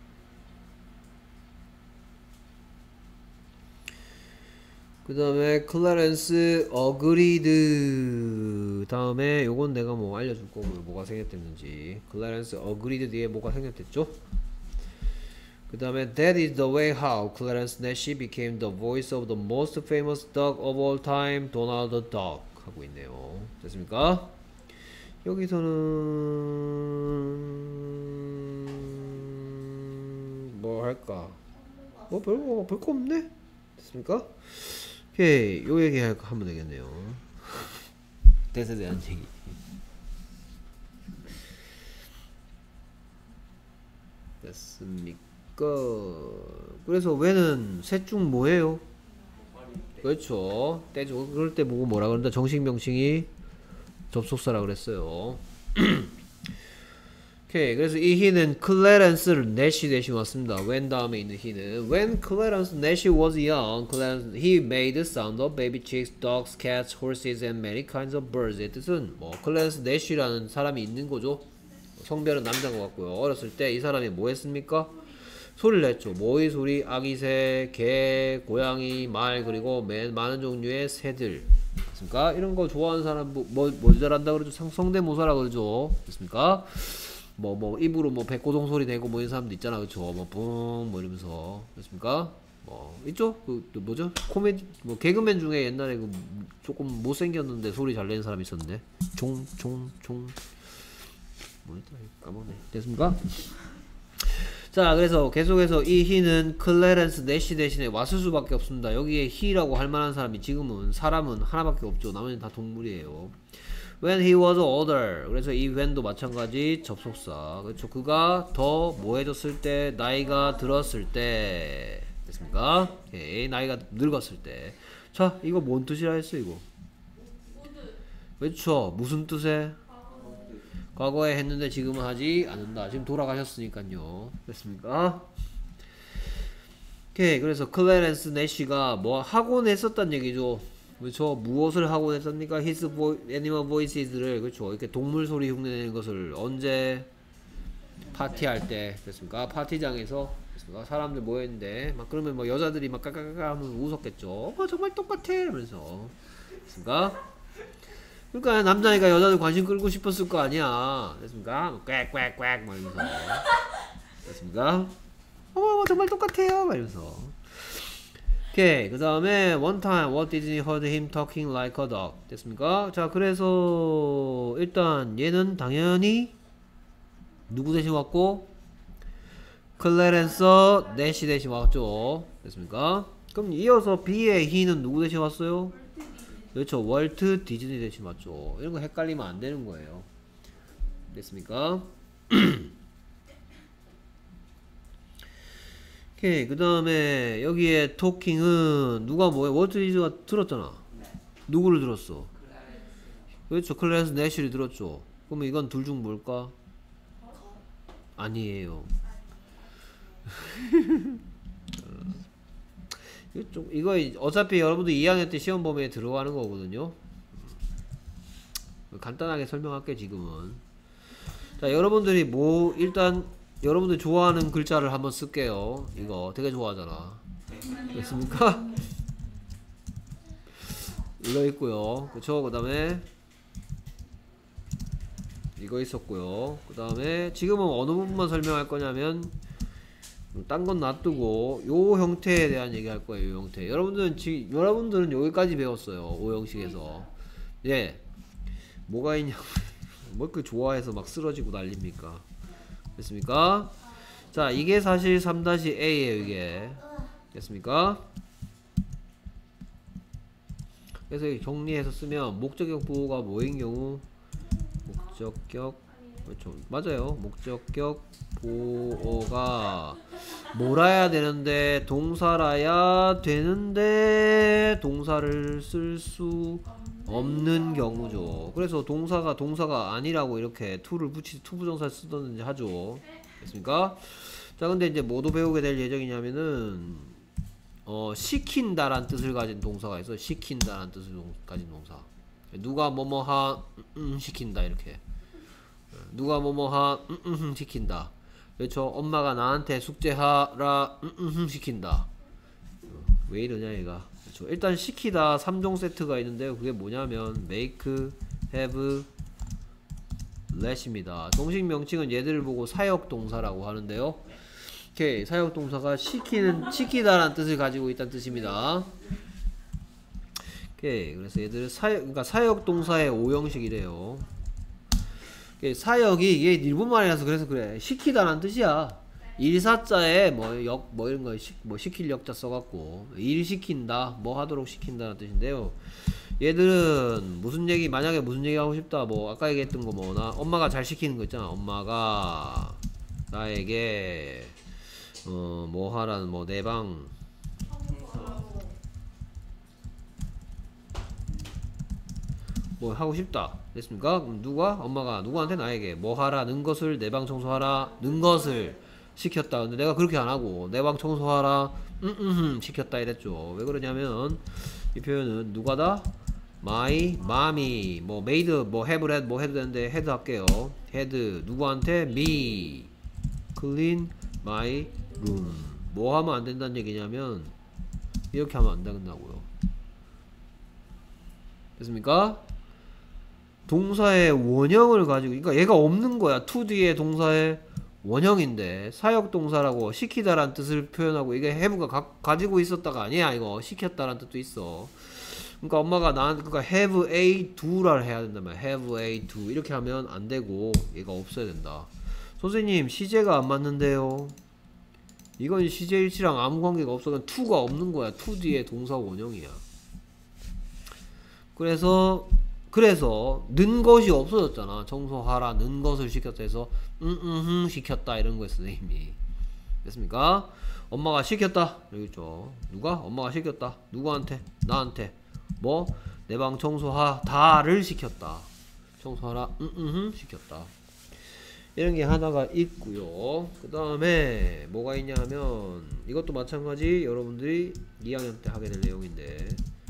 그 다음에 Clarence agreed. 다음에 요건 내가 뭐 알려줄 거고요. 뭐가 생겼댔는지. Clarence agreed 뒤에 뭐가 생겼댔죠? 그 다음에 That is the way how Clarence Nash became the voice of the most famous dog of all time, Donald the Duck 하고 있네요. 됐습니까? 여기서는 뭐 할까? 뭐 별거 없네? 됐습니까? 오케이, 요 얘기 하면 되겠네요. 대세에 대한 얘기. 됐습니까? 그래서 왜는 셋 중 뭐예요? 그렇죠. 때죠. 그럴 때 보고 뭐라 그런다? 정식 명칭이 접속사라 그랬어요. 오케이. 그래서 이 he는 Clarence를 Nash 대신 왔습니다. when 다음에 있는 he는 When Clarence Nash was young, Clarence, he made the sound of baby chicks, dogs, cats, horses, and many kinds of birds. 의 뜻은 뭐 Clarence Nash라는 사람이 있는 거죠. 성별은 남자인 것 같고요. 어렸을 때 이 사람이 뭐 했습니까? 소리를 냈죠. 모의 소리, 아기 새, 개, 고양이, 말, 그리고 많은 종류의 새들. 됐습니까? 이런 거 좋아하는 사람 뭐 잘한다 그러죠? 성대모사라 그러죠. 됐습니까? 뭐 입으로 뭐 백고동 소리 내고 뭐 이런 사람도 있잖아. 그쵸? 뭐 뿡 뭐 이러면서. 됐습니까? 뭐 있죠? 그 뭐죠? 코미디 뭐 개그맨 중에 옛날에 그 조금 못생겼는데 소리 잘 내는 사람이 있었는데. 뭐였더라? 까먹네. 됐습니까? 자, 그래서 계속해서 이 he는 클래런스 내시 대신에 왔을 수밖에 없습니다. 여기에 he라고 할 만한 사람이 지금은 사람은 하나밖에 없죠. 나머지는 다 동물이에요. When he was older. 그래서 이 when도 마찬가지 접속사. 그렇죠. 그가 더 뭐해졌을 때, 나이가 들었을 때. 됐습니까? 오케이. 나이가 늙었을 때. 자, 이거 뭔 뜻이라 했어, 이거? 그렇죠. 무슨 뜻에? 과거에 했는데 지금은 하지 않는다. 지금 돌아가셨으니까요. 됐습니까? 오케이. 그래서 클래런스 내시가 뭐 하곤 했었단 얘기죠. 그렇죠. 무엇을 하곤 했습니까? His animal voices를, 그렇죠. 이렇게 동물 소리 흉내내는 것을 언제? 파티할 때. 됐습니까? 파티장에서. 됐습니까? 사람들 모였는데 막 그러면 뭐 여자들이 막 까까까 하면 웃었겠죠. 정말 똑같아 이러면서. 됐습니까? 그러니까 남자니까 여자들 관심 끌고 싶었을 거 아니야. 됐습니까? 꽥꽥꽥 막 이러면서. 됐습니까? 어머 정말 똑같아요 막 이러면서. 오케이. 그 다음에 one time Walt Disney heard him talking like a dog. 됐습니까? 자 그래서 일단 얘는 당연히 누구 대신 왔고 클래렌서 내시 대신 왔죠. 됐습니까? 그럼 이어서 B의 he는 누구 대신 왔어요? 그렇죠. 월트 디즈니 대신 왔죠. 이런 거 헷갈리면 안 되는 거예요. 됐습니까? 오케이. 그 다음에 여기에 토킹은 누가 뭐해? 월트 디즈니가 들었잖아. 누구를 들었어? 그렇죠. 클래스 내시를 들었죠. 그러면 이건 둘 중 뭘까? 아니에요. 이거 어차피 여러분들 2학년 때 시험 범위에 들어가는 거거든요. 간단하게 설명할게 지금은. 자 여러분들이 뭐 일단 여러분들 좋아하는 글자를 한번 쓸게요. 이거 되게 좋아하잖아. 됐습니까? 이거 있고요. 그쵸? 그 다음에 이거 있었고요. 그 다음에 지금은 어느 부분만 설명할 거냐면 딴 건 놔두고 요 형태에 대한 얘기 할 거예요. 요 형태. 여러분들은 여기까지 배웠어요. 오형식에서. 예. 뭐가 있냐? 뭐 그 좋아해서 막 쓰러지고 난립니까? 됐습니까? 자, 이게 사실 3-A예요, 이게. 됐습니까? 그래서 정리해서 쓰면 목적격 보호가 뭐인 경우? 목적격 그렇죠. 맞아요. 목적격 보호가 뭐라야 되는데 동사라야 되는데 동사를 쓸 수 없는 경우죠. 그래서 동사가 아니라고 이렇게 to를 투부정사 쓰던지 하죠. 됐습니까? 자 근데 이제 뭐도 배우게 될 예정이냐면은 시킨다란 뜻을 가진 동사가 있어. 시킨다란 뜻을 가진 동사. 누가 뭐뭐하 시킨다 이렇게. 누가 뭐뭐하 시킨다. 그렇죠. 엄마가 나한테 숙제하라 시킨다. 왜 이러냐 얘가. 그렇죠. 일단 시키다 3종 세트가 있는데요. 그게 뭐냐면 make, have, let입니다. 정식 명칭은 얘들을 보고 사역동사라고 하는데요. 오케이. 사역동사가 시키다라는 뜻을 가지고 있다는 뜻입니다. 오케이. 그래서 얘들은 그러니까 사역동사의 5형식이래요. 사역이 이게 일본말이라서 그래서 그래. 시키다라는 뜻이야. 일사자에 뭐 이런 거 뭐 시킬 역자 써갖고 일 시킨다 뭐 하도록 시킨다는 뜻인데요. 얘들은 만약에 무슨 얘기 하고 싶다 뭐 아까 얘기했던 거 뭐나 엄마가 잘 시키는 거 있잖아. 엄마가 나에게 뭐 하라는 뭐 내 방 뭐 하고 싶다. 됐습니까? 그럼 엄마가 누구한테 나에게 뭐 하라는 것을 내 방 청소하라는 것을 시켰다. 근데 내가 그렇게 안 하고 내 방 청소하라 시켰다 이랬죠. 왜 그러냐면 이 표현은 누가다? my mommy 뭐 made 뭐 have read 뭐 해도 되는데 had 할게요. had 누구한테? me clean my room 뭐 하면 안 된다는 얘기냐면 이렇게 하면 안 된다고요. 됐습니까? 동사의 원형을 가지고 그러니까 얘가 없는 거야. to 뒤에 동사의 원형인데 사역동사라고 시키다란 뜻을 표현하고 이게 have가 가지고 있었다가 아니야. 이거 시켰다란 뜻도 있어. 그러니까 엄마가 나한테 그러니까 have a do를 해야 된단 말이야. have a do 이렇게 하면 안 되고 얘가 없어야 된다. 선생님 시제가 안 맞는데요. 이건 시제일치랑 아무 관계가 없어. 그냥 to가 없는 거야. to 뒤에 동사 원형이야. 그래서 는 것이 없어졌잖아. 청소하라 는 것을 시켰다 해서 시켰다 이런 거였어 선생님이. 됐습니까? 엄마가 시켰다 여기 있죠. 누가? 엄마가 시켰다. 누구한테? 나한테. 뭐? 내 방 청소하다를 시켰다. 청소하라 시켰다. 이런 게 하나가 있고요. 그 다음에 뭐가 있냐 하면 이것도 마찬가지 여러분들이 2학년 때 하게 될 내용인데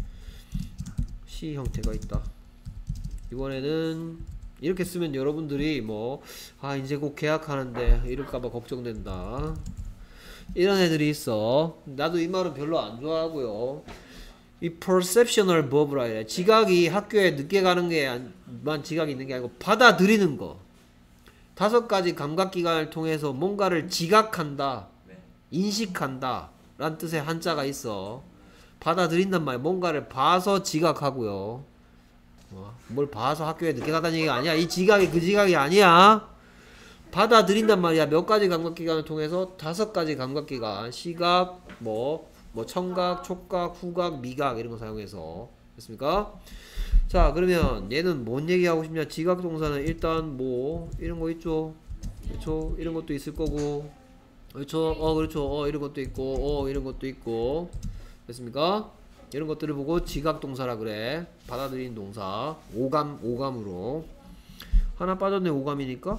시 형태가 있다. 이번에는 이렇게 쓰면 여러분들이 이제 곧 계약하는데 이럴까봐 걱정된다 이런 애들이 있어. 나도 이 말은 별로 안 좋아하고요. 이 perceptional verb라 이래. 지각이 학교에 늦게 가는 게만 지각이 있는 게 아니고 받아들이는 거. 5가지 감각기관을 통해서 뭔가를 지각한다, 네. 인식한다 라는 뜻의 한자가 있어. 받아들인단 말이야. 뭔가를 봐서 지각하고요. 뭘 봐서 학교에 늦게 가다는 얘기가 아니야. 이 지각이 그 지각이 아니야. 받아들인단 말이야. 몇 가지 감각기관을 통해서 5가지 감각기관, 시각, 뭐 청각, 촉각, 후각, 미각 이런 거 사용해서. 됐습니까? 자, 그러면 얘는 뭔 얘기하고 싶냐? 지각 동사는 일단 뭐 이런 거 있죠. 그렇죠? 이런 것도 있을 거고. 그렇죠? 그렇죠. 이런 것도 있고. 이런 것도 있고. 됐습니까? 이런 것들을 보고 지각 동사라 그래. 받아들이는 동사. 오감으로. 하나 빠졌네. 오감이니까.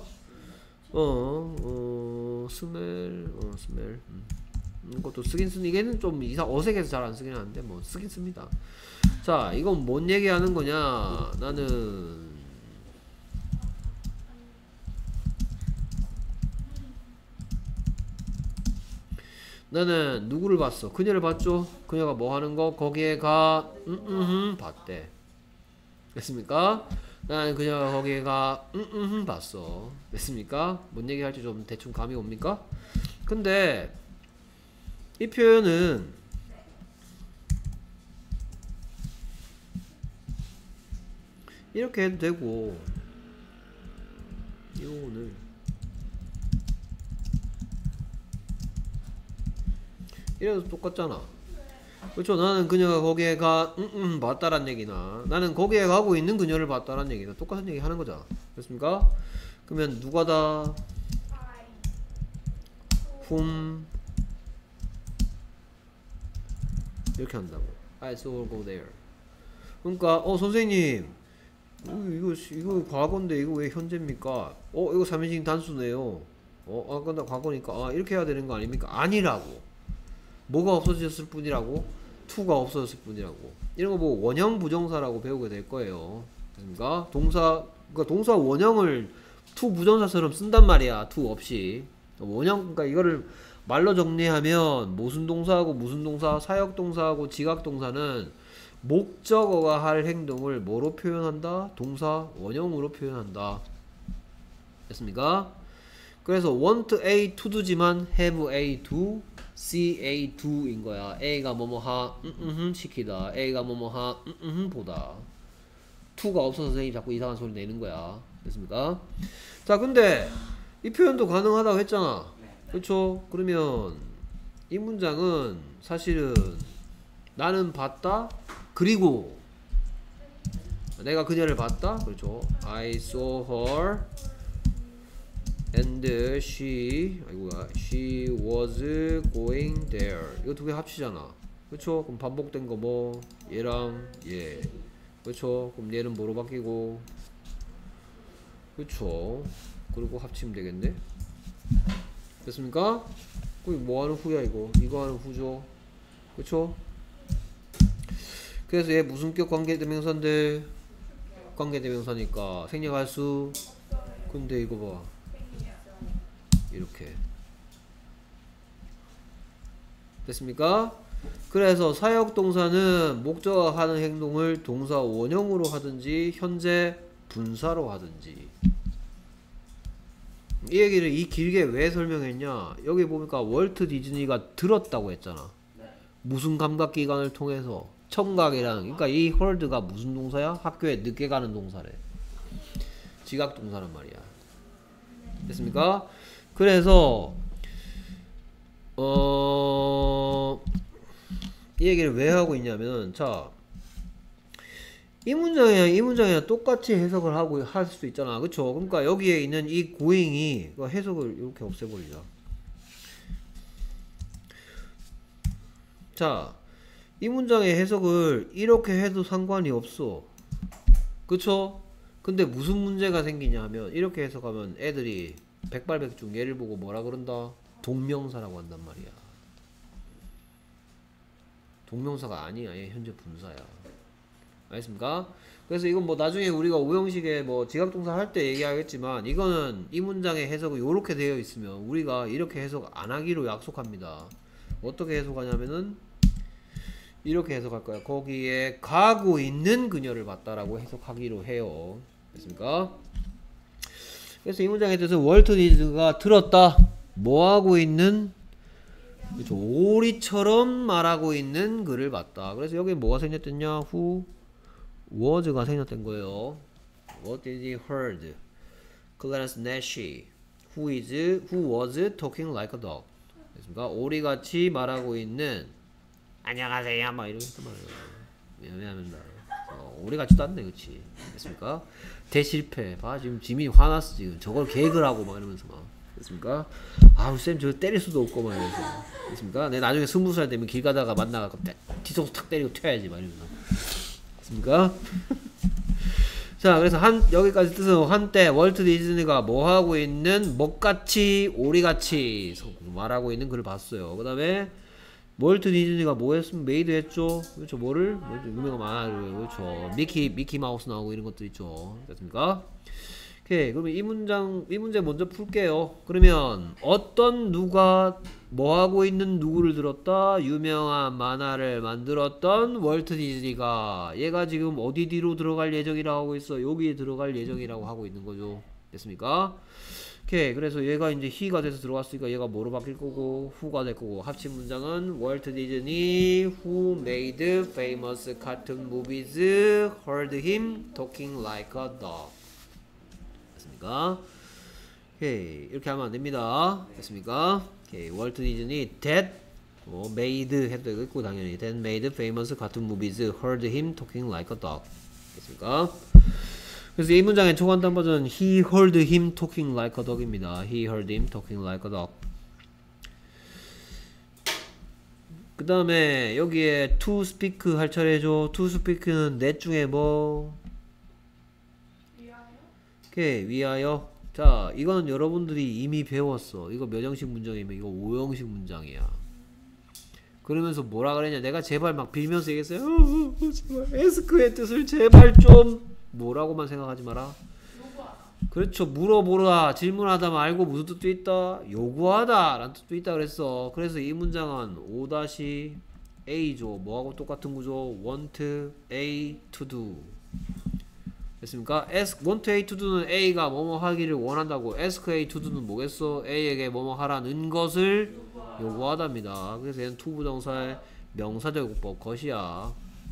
스멜. 스멜. 이것도 쓰긴 쓰는, 이게는 좀 어색해서 잘 안 쓰긴 하는데 뭐 쓰긴 씁니다. 자, 이건 뭔 얘기하는 거냐? 나는 누구를 봤어? 그녀를 봤죠? 그녀가 뭐 하는 거? 거기에 가 봤대. 됐습니까? 나는 그녀가 거기에 가 봤어. 됐습니까? 뭔 얘기할지 좀 대충 감이 옵니까? 근데 이 표현은 이렇게 해도 되고, 이거는 이래도 똑같잖아. 그렇죠? 나는 그녀가 거기에 가 봤다란 얘기나, 나는 거기에 가고 있는 그녀를 봤다란 얘기나 똑같은 얘기 하는 거잖아. 그렇습니까? 그러면 누가다, whom 이렇게 한다고. I saw her go there. 그러니까 선생님, 이거 과거인데 이거 왜 현재입니까? 이거 3인칭 단수네요. 근데 과거니까 이렇게 해야 되는 거 아닙니까? 아니라고. 뭐가 없어졌을 뿐이라고? to가 없어졌을 뿐이라고. 이런 거 보고 원형 부정사라고 배우게 될 거예요. 그러니까 그러니까 동사 원형을 to 부정사처럼 쓴단 말이야. to 없이. 원형, 그러니까 이거를 말로 정리하면 무슨 동사하고 무슨 동사, 사역 동사하고 지각 동사는 목적어가 할 행동을 뭐로 표현한다? 동사 원형으로 표현한다. 됐습니까? 그래서 want A to do지만 have A to, see A to 인 거야. A가 뭐뭐 하, 시키다. A가 뭐뭐 하, 보다. to가 없어서 선생님이 자꾸 이상한 소리 내는 거야. 됐습니까? 자, 근데 이 표현도 가능하다고 했잖아. 그렇죠? 그러면 이 문장은 사실은 나는 봤다, 그리고 내가 그녀를 봤다. 그렇죠? I saw her and she was going there. 이거 두 개 합치잖아. 그렇죠? 그럼 반복된 거 뭐 얘랑 얘. 그렇죠? 그럼 얘는 뭐로 바뀌고, 그렇죠? 그리고 합치면 되겠네. 됐습니까? 뭐 하는 후야 이거 하는 후죠. 그쵸? 그래서 얘 무슨격 관계대명사인데, 관계대명사니까 생략할 수. 근데 이거 봐, 이렇게 됐습니까? 그래서 사역동사는 목적어가 하는 행동을 동사 원형으로 하든지 현재 분사로 하든지. 이 얘기를 이 길게 왜 설명했냐? 여기 보니까 월트 디즈니가 들었다고 했잖아. 무슨 감각기관을 통해서? 청각이랑. 그러니까 이 heard가 무슨 동사야? 학교에 늦게 가는 동사래. 지각 동사란 말이야. 됐습니까? 그래서 이 얘기를 왜 하고 있냐면, 자, 이 문장이랑 똑같이 해석을 하고 할 수 있잖아. 그쵸? 그러니까 여기에 있는 이 고잉이 해석을 이렇게 없애버리자. 자, 이 문장의 해석을 이렇게 해도 상관이 없어. 그쵸? 근데 무슨 문제가 생기냐 하면, 이렇게 해석하면 애들이 백발백중 얘를 보고 뭐라 그런다? 동명사라고 한단 말이야. 동명사가 아니야. 얘 현재 분사야. 알겠습니까? 그래서 이건 뭐 나중에 우리가 오형식에 뭐 지각동사 할 때 얘기하겠지만, 이거는 이 문장의 해석이 요렇게 되어 있으면 우리가 이렇게 해석 안 하기로 약속합니다. 어떻게 해석하냐면은, 이렇게 해석할 거야. 거기에 가고 있는 그녀를 봤다라고 해석하기로 해요. 됐습니까? 그래서 이 문장에 대해서 월트 디즈니가 들었다. 뭐 하고 있는? 그렇죠. 오리처럼 말하고 있는 그를 봤다. 그래서 여기 뭐가 생겼댔냐? who was가 생겼던 거예요. What did he heard? Clarence Nash who was talking like a dog. 됐습니까? 오리같이 말하고 있는 안녕하세요 막 이런 거 말이에요. 왜냐면 오리같지도 않네, 그치? 됐습니까? 대실패. 봐, 지금 지민이 화났어 지금. 저걸 개그를 하고 막 이러면서 막. 됐습니까? 아우 쌤 저거 때릴 수도 없고 막 이러면서. 됐습니까? 내 나중에 20살 되면 길 가다가 만나갖고 뒤통수 탁 때리고 튀어야지 막 이러면서. 됐습니까? 자, 그래서 여기까지 뜻은 한때 월트 디즈니가 뭐 하고 있는 먹같이 오리같이 말하고 있는 글을 봤어요. 그 다음에 월트 디즈니가 뭐 했으면 메이드 했죠. 그렇죠. 뭐를 유명한 만화를. 그렇죠. 미키 마우스 나오고 이런 것들 있죠. 됐습니까? 오케이. 그러면 이 문제 먼저 풀게요. 그러면 어떤 누가 뭐 하고 있는 누구를 들었다? 유명한 만화를 만들었던 월트 디즈니가 얘가 지금 어디 뒤로 들어갈 예정이라고 하고 있어? 여기에 들어갈 예정이라고 하고 있는 거죠. 됐습니까? 오케이. 그래서 얘가 이제 he가 돼서 들어갔으니까 얘가 뭐로 바뀔 거고 who가 될 거고 합친 문장은 월트 디즈니 who made famous cartoon movies heard him talking like a dog. 됐습니까? 오케이. 이렇게 하면 안 됩니다. 됐습니까? 오케이. 월트 디즈니 that made 해도 되겠고 당연히 that made famous cartoon movies heard him talking like a dog. 됐습니까? 그래서 이 문장의 초간단 버전 He heard him talking like a dog입니다. He heard him talking like a dog. 그 다음에 여기에 to speak 할 차례죠. to speak는 넷 중에 뭐? 오케이, 위하여. 자, 이거는 여러분들이 이미 배웠어. 이거 몇 형식 문장이면 이거 5형식 문장이야. 그러면서 뭐라 그랬냐? 내가 제발 막 빌면서 얘기했어요. 제발 에스크의 뜻을 제발 좀 뭐라고만 생각하지 마라. 그렇죠. 물어보라. 질문하다만 알고 무슨 뜻도 있다? 요구하다 라는 뜻도 있다 그랬어. 그래서 이 문장은 5-A죠. 뭐하고 똑같은 구조? want A to do. 됐습니까? want A to do는 A가 뭐뭐 하기를 원한다고. ask A to do는 뭐겠어? A에게 뭐뭐 하라는 것을 요구하답니다. 그래서 얘는 to 부정사의 명사적 요구법 것이야.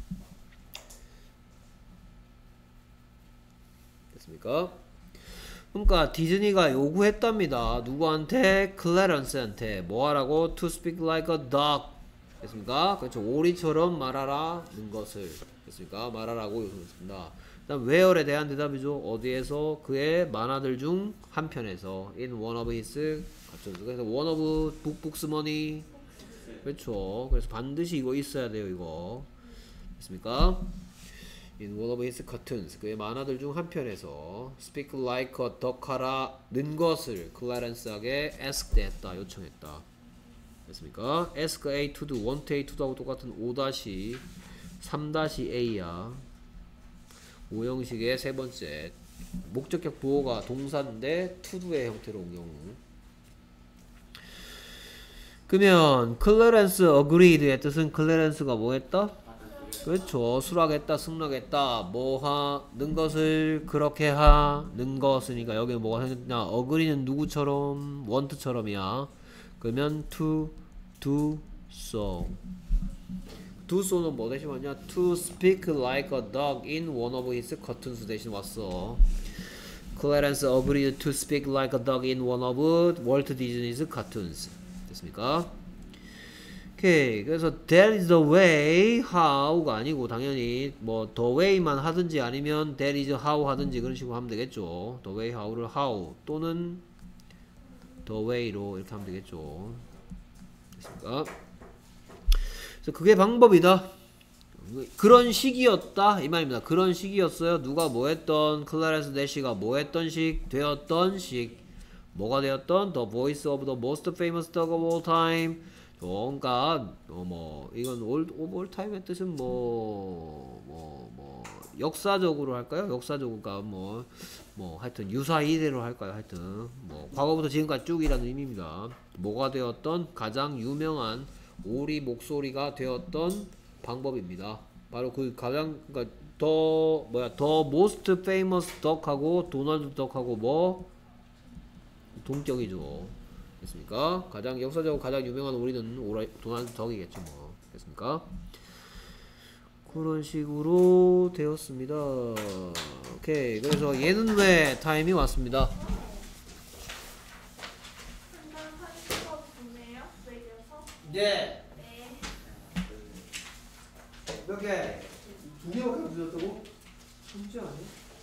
됐습니까? 그러니까 디즈니가 요구했답니다. 누구한테? 클래런스한테. 뭐 하라고? To speak like a dog. 됐습니까? 그렇죠. 오리처럼 말하라는 것을. 됐습니까? 말하라고 요구했습니다. 그 다음 where에 대한 대답이죠. 어디에서? 그의 만화들 중 한 편에서. In one of his cartoons. 그래서 one of books money. 그렇죠. 그래서 반드시 이거 있어야 돼요. 이거. 됐습니까? In one of his cartoons. 그의 만화들 중 한 편에서 speak like a dog 하라는 것을 클래런스에게 asked 했다. 요청했다. 됐습니까? ask A to do, want A to do하고 똑같은 5-3-A야. 5형식의 세 번째. 목적격 보호가 동사인데 to do의 형태로 온 경우. 그러면 클래런스 agreed의 뜻은 클래런스가 뭐 했다? 그렇죠. 수락했다, 승낙했다. 뭐 하는 것을 그렇게 하는 것이니까 여기 뭐가 생겼냐? agree는 누구처럼? want처럼이야. 그러면 to do so. do so는 뭐 대신 왔냐? to speak like a dog in one of his cartoons 대신 왔어. Clarence agreed to speak like a dog in one of Walt Disney's cartoons. 됐습니까? 오케이. 그래서 that is the way how가 아니고 당연히 뭐 the way만 하든지 아니면 that is how 하든지 그런 식으로 하면 되겠죠. the way how를 how 또는 the way로 이렇게 하면 되겠죠. 됐습니까? 그래서 그게 방법이다. 그런 식이었다 이 말입니다. 그런 식이었어요. 누가 뭐 했던 클래런스 내시가 뭐 했던 식 되었던 식 뭐가 되었던 the voice of the most famous dog of all time. 그러니까 뭐 이건 all time의 뜻은 뭐 역사적으로 할까요? 역사적으로 뭐 하여튼 유사 이대로 할까요? 하여튼 뭐 과거부터 지금까지 쭉이라는 의미입니다. 뭐가 되었던 가장 유명한 오리 목소리가 되었던 방법입니다. 바로 그 가장 그러니까 더 most famous duck하고 도널드 덕하고 뭐 동격이죠. 됐습니까? 가장 역사적으로 가장 유명한 오리는 도널드 덕이겠죠. 뭐 됐습니까? 그런 식으로 되었습니다. 오케이. 그래서 얘는 왜 타임이 왔습니다. 한번 하는 거 보네요. 내려서. 네. 네. 몇 개? 두 개밖에 안 주셨다고? 진짜 아니야?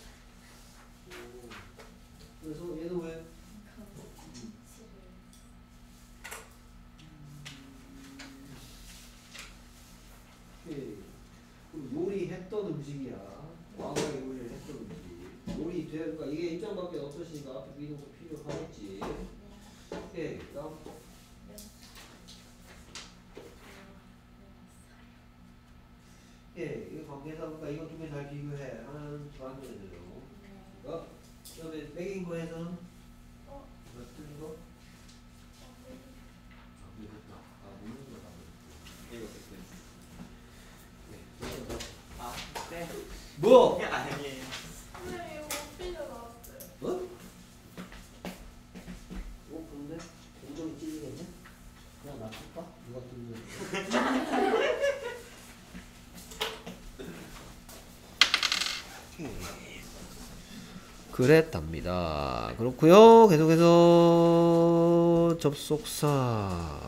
그래서 얘는 왜? 오케이. 그럼 요리했던 음식이야. 과거에 요리를 했던 음식. 그러니까 이게 입장밖에 없으시니까 앞에 비동사 필요하겠지. 오케이. 다음. 예, 이거 관계사니까 이거 두 개 잘 비교해. 하나는 불안정해져요. 그 다음에 매긴 거에서는 이거 틀린 거? 묻는 거다. 이거 아, 네. 뭐? 아니에요. 선생님 이거 삐져 나왔어요. 어? 근데 공정이 찔리겠네? 그냥 놔둘까? 누가 뚫는 그랬답니다. 그렇고요. 계속해서 접속사.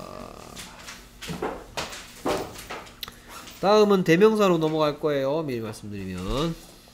다음은 대명사로 넘어갈 거예요. 미리 말씀드리면.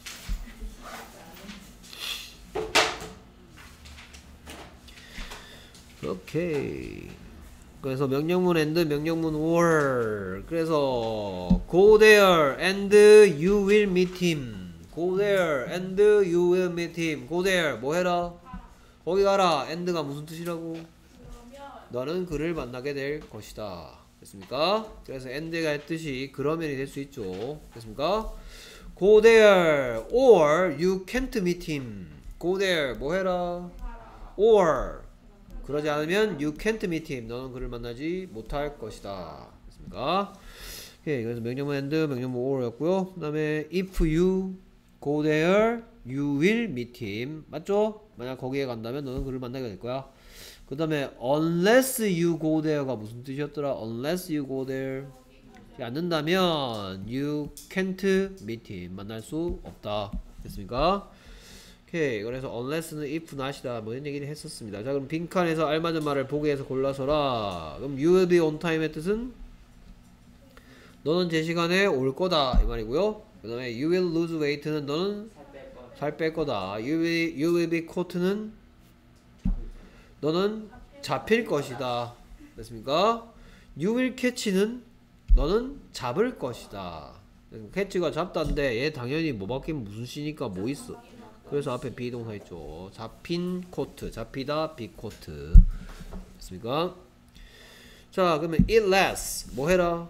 오케이. 그래서 명령문 and 명령문 or. 그래서 go there and you will meet him. go there and you will meet him. go there 뭐 해라? 거기 가라. and가 무슨 뜻이라고? 그러면 너는 그를 만나게 될 것이다. 됐습니까? 그래서 and가 했듯이 그러면이 될 수 있죠. 됐습니까? go there or you can't meet him. go there 뭐 해라? or 그러지 않으면 you can't meet him. 너는 그를 만나지 못할 것이다. 됐습니까? 오케이. 그래서 명령문 and 명령문 or였고요. 그 다음에 if you go there you will meet him. 맞죠? 만약 거기에 간다면 너는 그를 만나게 될 거야. 그 다음에 unless you go there가 무슨 뜻이었더라? unless you go there 않는다면 you can't meet him. 만날 수 없다. 됐습니까? 오케이. 그래서 unless는 if not이다 뭐 이런 얘기를 했었습니다. 자 그럼 빈칸에서 알맞은 말을 보기 위해서 골라서라. 그럼 you will be on time의 뜻은 너는 제 시간에 올 거다 이 말이고요. 그 다음에 you will lose weight는 너는 살 뺄 거다. you will be caught는 너는 잡힐 것이다. 됐습니까? you will catch는 너는 잡을 것이다. catch가 잡다인데 얘 당연히 뭐 바뀌면 무슨 시니까 뭐 있어. 그래서 앞에 비동사 있죠. 잡힌 코트, 잡히다 be caught. 됐습니까? 자 그러면 eat less 뭐 해라?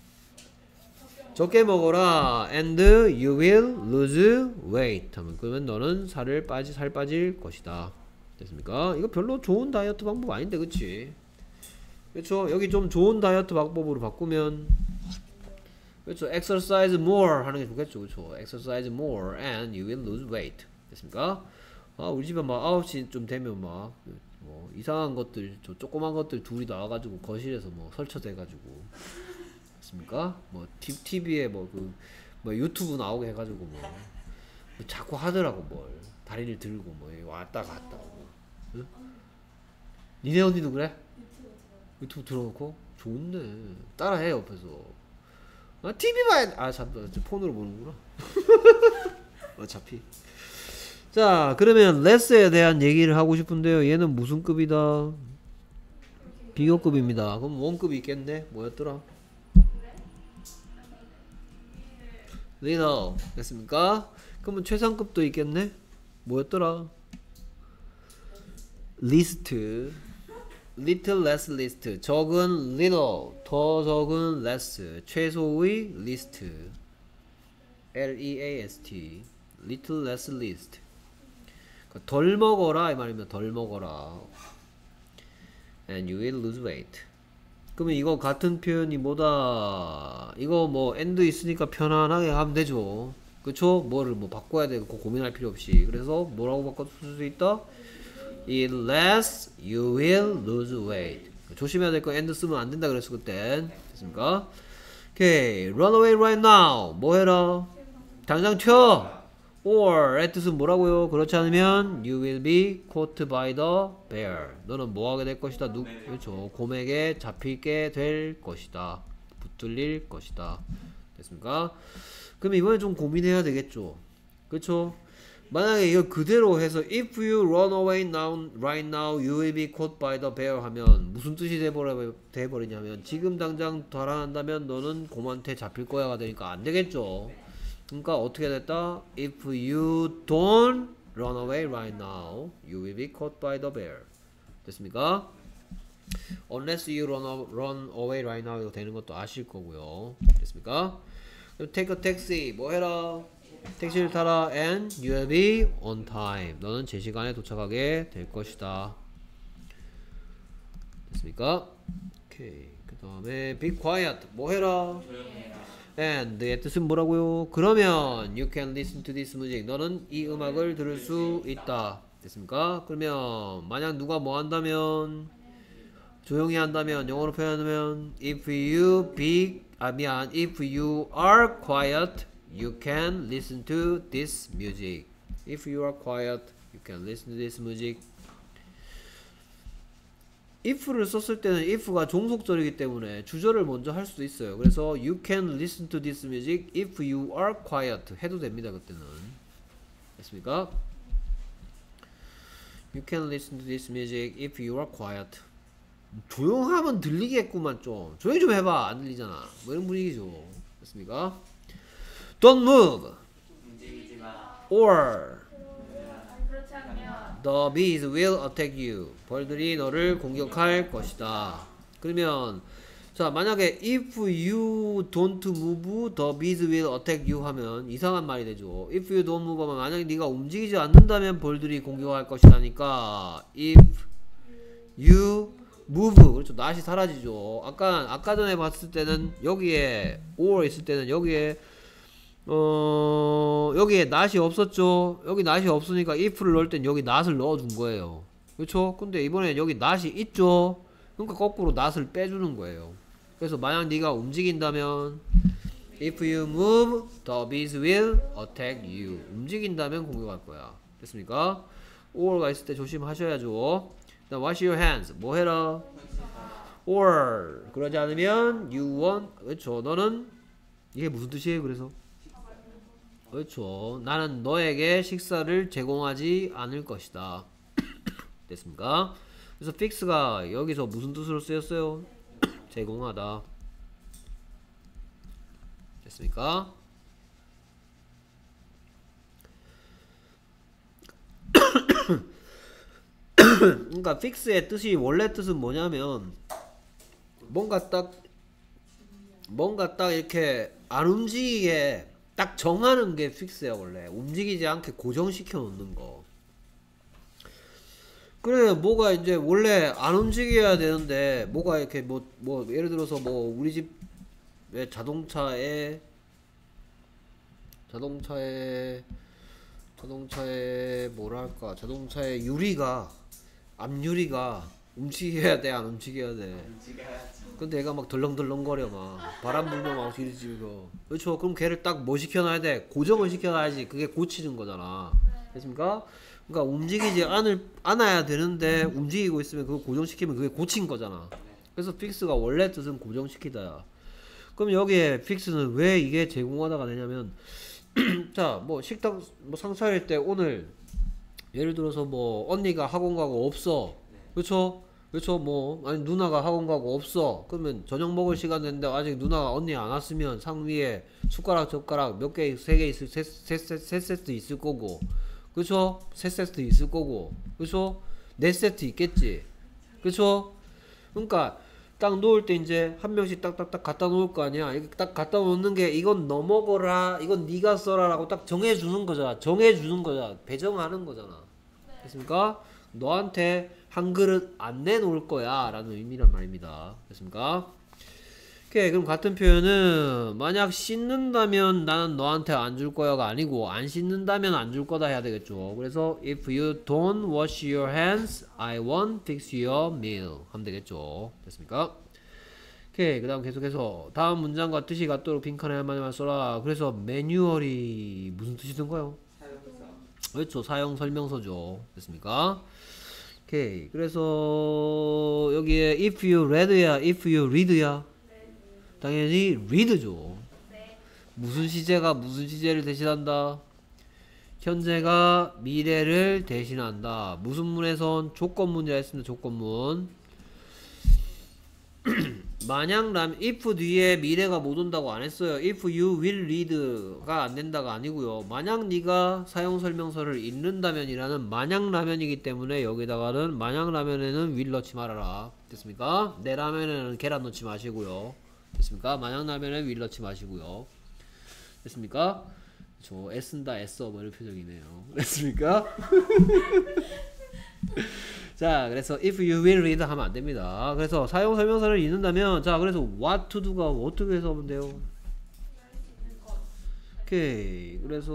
적게 먹어라. and you will lose weight 하면 그러면 너는 살 빠질 것이다. 됐습니까? 이거 별로 좋은 다이어트 방법 아닌데 그치? 그렇죠? 여기 좀 좋은 다이어트 방법으로 바꾸면 그렇죠? exercise more 하는 게 좋겠죠. 그렇죠? exercise more and you will lose weight. 됐습니까? 우리 집에 막 9시 좀 되면 막 뭐 이상한 것들 저 조그만 것들 둘이 나와가지고 거실에서 뭐 설쳐대가지고 됐습니까? 뭐 TV에 뭐 유튜브 나오게 해가지고 뭐 자꾸 하더라고 뭘 다리를 들고 뭐 왔다 갔다 응? 니네 언니도 그래? 유튜브 들어놓고 좋네 따라해 옆에서 TV 봐야 참 폰으로 보는구나 어차피 자 그러면 레스에 대한 얘기를 하고 싶은데요 얘는 무슨 급이다? 비교급입니다. 그럼 원급이 있겠네 뭐였더라? 리더 됐습니까? 그러면 최상급도 있겠네? 뭐였더라? 리스트 little less list 적은 little 더 적은 less 최소의 list L-E-A-S-T little less list 덜 먹어라 이 말이면 덜 먹어라 and you will lose weight 그러면 이거 같은 표현이 뭐다? 이거 뭐 and 있으니까 편안하게 하면 되죠. 그쵸? 뭐를 뭐 바꿔야 되고 고민할 필요 없이. 그래서 뭐라고 바꿔 쓸 수 있다? Unless you will lose weight. 조심해야 될 거 and 쓰면 안 된다 그랬어 그땐. 됐습니까? 오케이. Run away right now. 뭐 해라? 당장 튀어. Or 뜻은 뭐라고요? 그렇지 않으면 you will be caught by the bear. 너는 뭐 하게 될 것이다. 그렇죠. 곰에게 잡히게 될 것이다. 붙들릴 것이다. 됐습니까? 그럼 이번에 좀 고민해야 되겠죠. 그렇죠? 만약에 이거 그대로 해서 if you run away now, right now, you will be caught by the bear 하면 무슨 뜻이 돼버리냐면 지금 당장 달아난다면 너는 곰한테 잡힐 거야가 되니까 안 되겠죠. 그러니까 어떻게 됐다? If you don't run away right now, you will be caught by the bear. 됐습니까? Unless you run away right now 이거 되는 것도 아실 거고요. 됐습니까? 그럼 take a taxi. 뭐 해라? 택시를 타라 and you will be on time. 너는 제 시간에 도착하게 될 것이다. 됐습니까? 오케이. 그 다음에 be quiet. 뭐 해라? and의 뜻은 뭐라고요? 그러면 you can listen to this music. 너는 이 음악을 들을 수 있다. 됐습니까? 그러면 만약 누가 뭐 한다면 조용히 한다면 영어로 표현하면 if you are quiet you can listen to this music. If you are quiet you can listen to this music. if를 썼을 때는 if가 종속절이기 때문에 주절을 먼저 할 수도 있어요. 그래서 you can listen to this music if you are quiet 해도 됩니다. 그때는. 됐습니까? You can listen to this music if you are quiet. 조용하면 들리겠구만 좀. 조용히 좀 해봐. 안 들리잖아. 뭐 이런 분위기죠. 됐습니까? Don't move. 움직이지 마. Or 그렇지 않으면 the bees will attack you. 벌들이 너를 공격할 것이다. 그러면 자 만약에 if you don't move the bees will attack you 하면 이상한 말이 되죠. if you don't move 하면 만약에 네가 움직이지 않는다면 벌들이 공격할 것이라니까 if you move 그렇죠. 낫이 사라지죠. 아까 전에 봤을 때는 여기에 or 있을 때는 여기에 낫이 없었죠. 여기 낫이 없으니까 if를 넣을 땐 여기 낫을 넣어준 거예요. 그렇죠? 근데 이번에 여기 낫이 있죠. 그러니까 거꾸로 낫을 빼주는 거예요. 그래서 만약 네가 움직인다면 if you move the bees will attack you. 움직인다면 공격할 거야. 됐습니까? or가 있을 때 조심하셔야죠. 나 wash your hands. 뭐 해라? or 그러지 않으면 you want. 그렇죠. 너는 이게 무슨 뜻이에요? 그래서 그렇죠. 나는 너에게 식사를 제공하지 않을 것이다. 됐습니까? 그래서 fix가 여기서 무슨 뜻으로 쓰였어요? 제공하다. 됐습니까? 그러니까 fix의 뜻이 원래 뜻은 뭐냐면 뭔가 딱 이렇게 안 움직이게 딱 정하는 게 픽스야. 원래 움직이지 않게 고정시켜 놓는 거. 그래 뭐가 이제 원래 안 움직여야 되는데 뭐가 이렇게 뭐 예를 들어서 뭐 우리 집의 자동차에 뭐랄까 자동차의 유리가 앞유리가 움직여야 돼 안 움직여야 돼? 움직여야지. 근데 얘가 막 덜렁덜렁거려 막 바람 불면 막 지르지고. 그렇죠. 그럼 걔를 딱 뭐 시켜놔야 돼? 고정을 시켜놔야지. 그게 고치는 거잖아. 됐습니까? 그러니까 움직이지 않아야 되는데 움직이고 있으면 그거 고정시키면 그게 고친 거잖아. 그래서 픽스가 원래 뜻은 고정시키다야. 그럼 여기에 픽스는 왜 이게 제공하다가 되냐면 자 뭐 식당 뭐 상 차릴 때 오늘 예를 들어서 뭐 언니가 학원 가고 없어. 그렇죠? 그렇죠. 뭐 아니 누나가 학원 가고 없어. 그러면 저녁 먹을 시간 됐는데 아직 누나가 언니 안 왔으면 상 위에 숟가락 젓가락 몇 개, 세 개 있을 세 세트 있을 거고. 그렇죠? 세 세트 있을 거고. 그렇죠? 네 세트 있겠지. 그렇죠? 그러니까 딱 놓을 때 이제 한 명씩 딱딱딱 갖다 놓을 거 아니야. 이렇게 딱 갖다 놓는 게 이건 너 먹어라. 이건 네가 써라라고 딱 정해 주는 거잖아. 배정하는 거잖아. 됐습니까? 너한테 한 그릇 안 내놓을 거야 라는 의미란 말입니다. 됐습니까? 오케이. 그럼 같은 표현은 만약 씻는다면 나는 너한테 안 줄 거야가 아니고 안 씻는다면 안 줄 거다 해야 되겠죠. 그래서 if you don't wash your hands, I won't fix your meal 하면 되겠죠. 됐습니까? 오케이. 그 다음 계속해서 다음 문장과 뜻이 같도록 빈칸에 한마디만 써라. 그래서 매뉴얼이 무슨 뜻이던가요? 사용서. 그렇죠. 사용 설명서죠. 됐습니까? 오케이. 그래서 여기에 if you read야, if you read야. 당연히 read죠. 무슨 시제가 무슨 시제를 대신한다? 현재가 미래를 대신한다. 무슨 문에선 조건문이라 했습니다. 조건문. 만약 if 뒤에 미래가 못 온다고 안 했어요. if you will read가 안 된다가 아니고요. 만약 네가 사용 설명서를 읽는다면 이라는 만약 라면이기 때문에 여기다가는 만약 라면에는 will 넣지 말아라. 됐습니까? 내 라면에는 계란 넣지 마시고요. 됐습니까? 만약 라면에 will 넣지 마시고요. 됐습니까? 저 애쓴다 애써 뭐 이런 표정이네요. 됐습니까? 자, 그래서 if you will read 하면 안 됩니다. 그래서 사용 설명서를 읽는다면 자, 그래서 what to do가 어떻게 해서 하면 돼요? 오케이. 그래서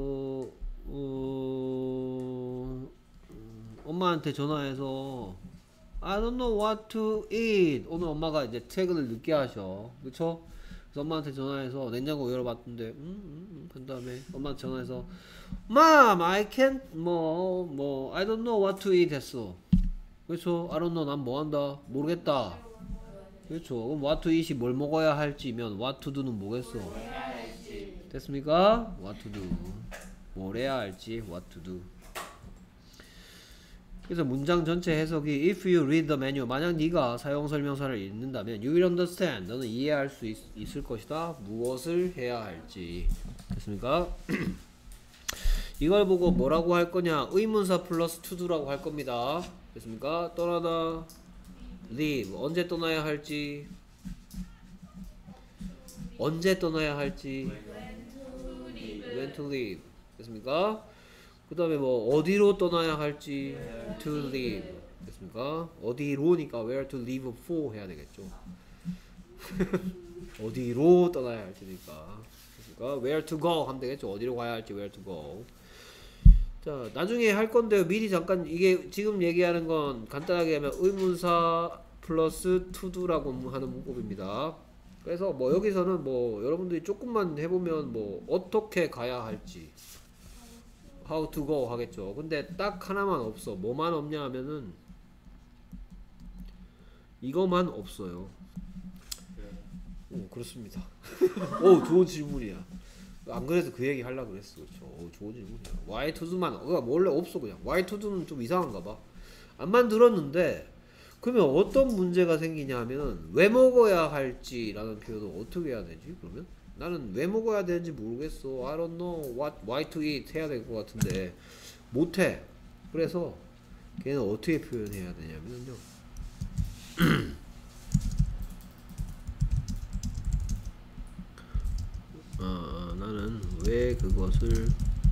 엄마한테 전화해서 I don't know what to eat. 오늘 엄마가 이제 퇴근을 늦게 하셔. 그쵸? 그래서 엄마한테 전화해서 냉장고 열어봤는데 그 다음에 엄마한테 전화해서 Mom, I can't I don't know what to eat 했어. 그렇죠? I don't know. 난 뭐 한다? 모르겠다. 그렇죠? 그럼 what to eat이 뭘 먹어야 할지면 what to do는 뭐겠어? 됐습니까? what to do. 뭘 해야 할지 what to do. 그래서 문장 전체 해석이 if you read the menu 만약 네가 사용 설명서를 읽는다면 you will understand 너는 이해할 수 있을 것이다. 무엇을 해야 할지. 됐습니까? 이걸 보고 뭐라고 할 거냐? 의문사 플러스 to do라고 할 겁니다. 됐습니까? 떠나다 leave 언제 떠나야 할지 언제 떠나야 할지 when to leave 됐습니까? 그 다음에 뭐 어디로 떠나야 할지 to leave 됐습니까? 어디로니까 where to leave for 해야 되겠죠. 어디로 떠나야 할지니까 됐습니까? where to go 하면 되겠죠. 어디로 가야 할지 where to go. 자, 나중에 할 건데요. 미리 잠깐 이게 지금 얘기하는 건 간단하게 하면 의문사 플러스 to do라고 하는 문법입니다. 그래서 뭐 여기서는 뭐 여러분들이 조금만 해보면 뭐 어떻게 가야 할지 how to go 하겠죠. 근데 딱 하나만 없어. 뭐만 없냐 하면은 이거만 없어요. 오, 그렇습니다. 오, 좋은 질문이야. 안 그래도 그 얘기 하려고 그랬어. 그렇죠. 오, 좋은 질문이야. why to do만 원래 없어. 그냥 why to do는 좀 이상한가 봐. 안 만들었는데 그러면 어떤 문제가 생기냐 하면 왜 먹어야 할지라는 표현을 어떻게 해야 되지? 그러면 나는 왜 먹어야 되는지 모르겠어. I don't know why to eat 해야 될 것 같은데 못해. 그래서 걔는 어떻게 표현해야 되냐면요. 나는 왜 그것을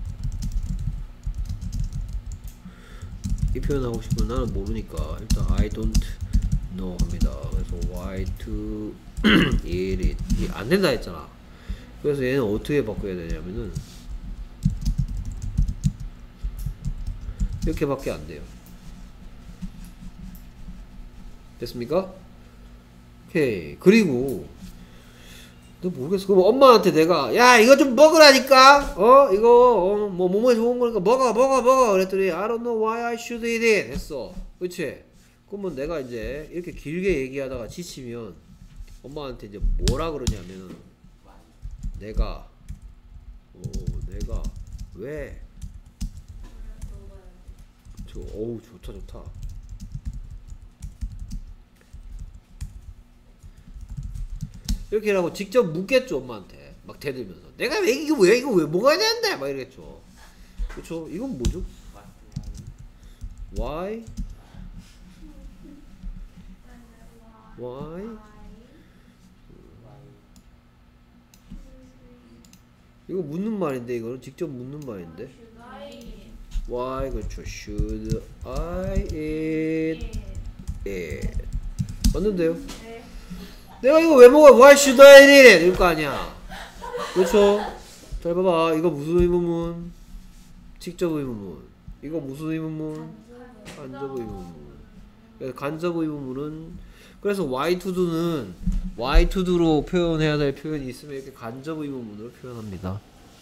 이 표현하고 싶으면 나는 모르니까 일단 I don't know 합니다. 그래서 why to eat it 이 안 된다 했잖아. 그래서 얘는 어떻게 바꿔야 되냐면은 이렇게밖에 안 돼요. 됐습니까? 오케이. 그리고 너 모르겠어. 그럼 엄마한테 내가 야 이거 좀 먹으라니까 이거 뭐 몸에 좋은 거니까 먹어 그랬더니 I don't know why I should eat it 했어. 그치? 그러면 내가 이제 이렇게 길게 얘기하다가 지치면 엄마한테 이제 뭐라 그러냐면은 내가 왜 어우 좋다 이렇게 하고 직접 묻겠죠. 엄마한테 막 대들면서 내가 왜 이거 왜 먹어야 되는데 막 이러겠죠. 그쵸? 이건 뭐죠? why 이거 묻는 말인데 이거는 직접 묻는 말인데 Why? 그렇죠. Should I eat it? 맞는데요? 네. 내가 이거 왜 먹어? Why should I eat it? 이럴 거 아니야. 그렇죠? 잘 봐봐. 이거 무슨 의문문? 직접 의문문. 이거 무슨 의문문? 간접 의문문. 그래서 간접 의문문은 그래서 why to do는 why to do로 표현해야 될 표현이 있으면 이렇게 간접 의문문으로 표현합니다.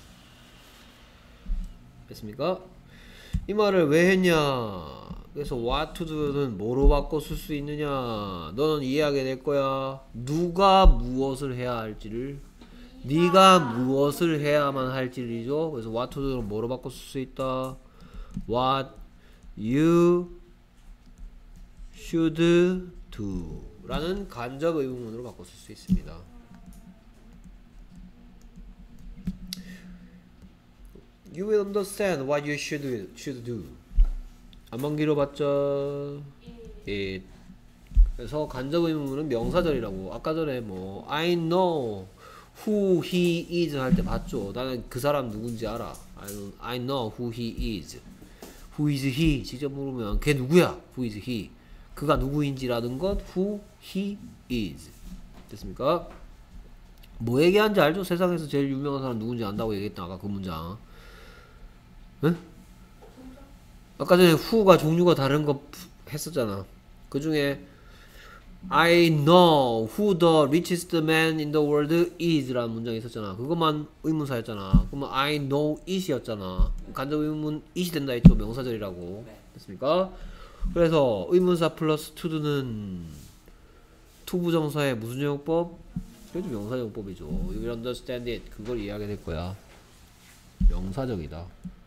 됐습니까? 이 말을 왜 했냐? 그래서 what to do는 뭐로 바꿔 쓸 수 있느냐? 너는 이해하게 될 거야. 누가 무엇을 해야 할지를, 네가 무엇을 해야만 할지이죠. 그래서 what to do는 뭐로 바꿔 쓸 수 있다? What you should do 라는 간접 의문문으로 바꿔 쓸 수 있습니다. You will understand what you should do. 안만 길어봤자 it. 그래서 간접 의문문은 명사절이라고. 아까 전에 뭐 I know who he is 할 때 봤죠. 나는 그 사람 누군지 알아. I know who he is. Who is he? 직접 물으면 걔 누구야? Who is he? 그가 누구인지라는 것 who he is. 됐습니까? 뭐 얘기하는지 알죠? 세상에서 제일 유명한 사람 누군지 안다고 얘기했다. 아까 그 문장. 응? 아까 전에 who가 종류가 다른 거 했었잖아. 그 중에 I know who the richest man in the world is 라는 문장이 있었잖아. 그것만 의문사였잖아. 그러면 I know it이었잖아. 간접 의문 it이 된다 했죠. 명사절이라고. 됐습니까? 그래서 의문사 플러스 to는 투부정사의 무슨 용법? 그래도 명사용법이죠. You will understand it. 그걸 이해하게 될 거야. 명사적이다.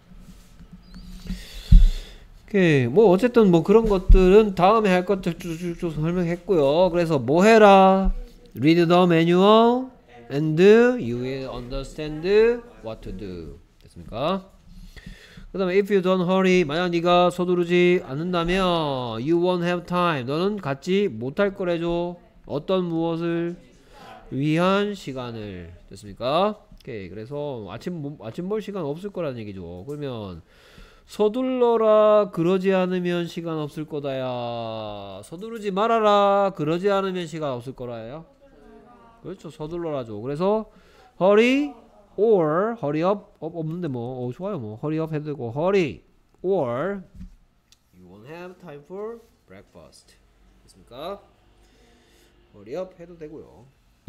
오케이. 뭐 어쨌든 뭐 그런 것들은 다음에 할 것들 쭉쭉쭉 설명했고요. 그래서 뭐 해라? Read the manual and you will understand what to do. 됐습니까? 그 다음에 if you don't hurry, 만약 네가 서두르지 않는다면 you won't have time, 너는 갖지 못할 거래죠. 어떤 무엇을 위한 시간을. 됐습니까? 오케이. 그래서 아침 볼 시간 없을 거라는 얘기죠. 그러면 서둘러라 그러지 않으면 시간 없을 거다야. 서두르지 말아라 그러지 않으면 시간 없을 거라요. 그렇죠. 서둘러라죠. 그래서 hurry or hurry up 없는데 뭐 좋아요. 뭐 hurry up 해도 되고 hurry or you won't have time for breakfast. 됐습니까? hurry up 해도 되고요.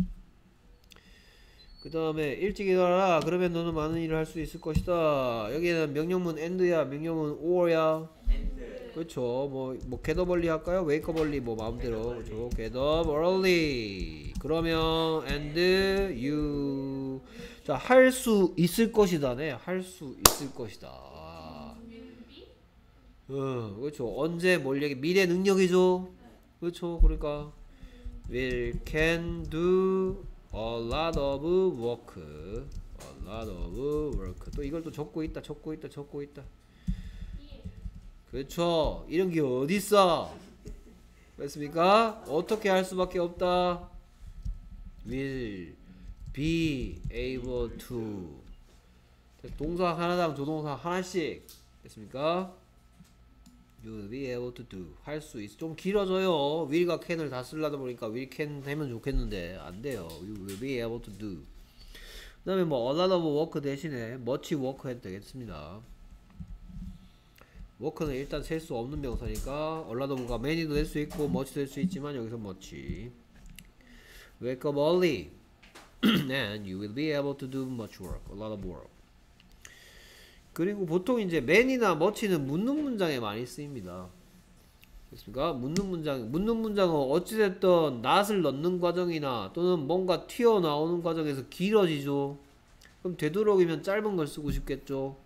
그 다음에 일찍 일어나라 그러면 너는 많은 일을 할 수 있을 것이다. 여기에는 명령문 and야 명령문 or야. 그렇죠. 뭐 get up early 할까요? wake up early 뭐 마음대로. 그렇죠. get up early 그러면 and you 자 할 수 있을 것이다네. 할 수 있을 것이다. 그렇죠. 언제 뭘 얘기 미래 능력이죠. 그렇죠. 그러니까 will can do a lot of work. a lot of work. 또 이걸 또 적고 있다. 그렇죠. 이런 게 어딨어? 그렇습니까? 어떻게 할 수밖에 없다. will be able to. 동사 하나당 조동사 하나씩. 됐습니까? You will be able to do. 할 수 있어. 좀 길어져요. will과 can을 다 쓰려다 보니까 will can 되면 좋겠는데 안 돼요. You will be able to do. 그 다음에 뭐 a lot of work 대신에 much work 해도 되겠습니다. work는 일단 셀 수 없는 명사니까 a lot of가 many도 될 수 있고 much도 될 수 있지만 여기서 much. Wake up early and you will be able to do much work. A lot of work. 그리고 보통 이제 man이나 much는 묻는 문장에 많이 쓰입니다. 됐습니까? 묻는 문장은 어찌됐든 not을 넣는 과정이나 또는 뭔가 튀어나오는 과정에서 길어지죠. 그럼 되도록이면 짧은 걸 쓰고 싶겠죠.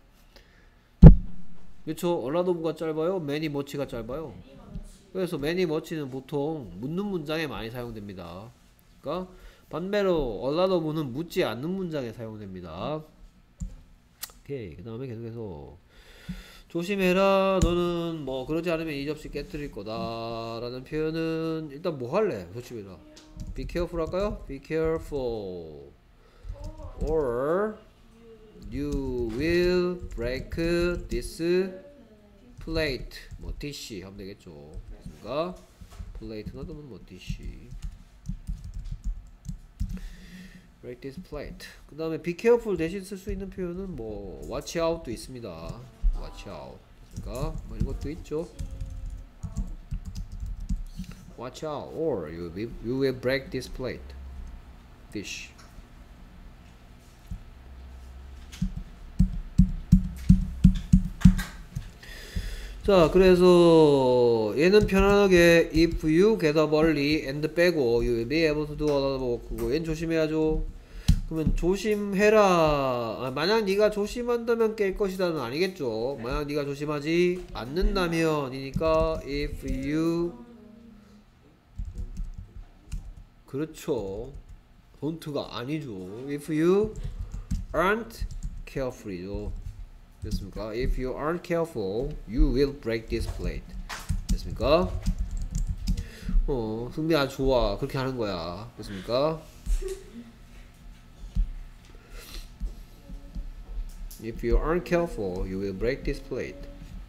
그렇죠? a lot of가 짧아요? many, much가 짧아요? 그래서 many, much는 보통 묻는 문장에 많이 사용됩니다. 그러니까 반대로 a lot of는 묻지 않는 문장에 사용됩니다. 오케이. 그 다음에 계속해서 조심해라 너는 뭐 그러지 않으면 이 접시 깨뜨릴 거다 라는 표현은 일단 뭐 할래? 조심해라. be careful 할까요? be careful or you will break this plate 뭐 dish 하면 되겠죠. 그러니까 plate나 또는 뭐 dish. break this plate. 그 다음에 be careful 대신 쓸 수 있는 표현은 뭐 watch out도 있습니다. watch out. 그러니까 뭐 이것도 있죠. watch out or you will break this plate. dish. 자, 그래서 얘는 편안하게 if you get up early and 빼고 you will be able to do another work. 그거 얘는 조심해야죠. 그러면 조심해라. 만약 네가 조심한다면 깰 것이다는 아니겠죠. 만약 네가 조심하지 않는다면 이니까 if you 그렇죠. don't가 아니죠. if you aren't careful이죠. 됐습니까? If you aren't careful, you will break this plate. 됐습니까? 승리 아주 좋아. 그렇게 하는 거야. 됐습니까? If you aren't careful, you will break this plate.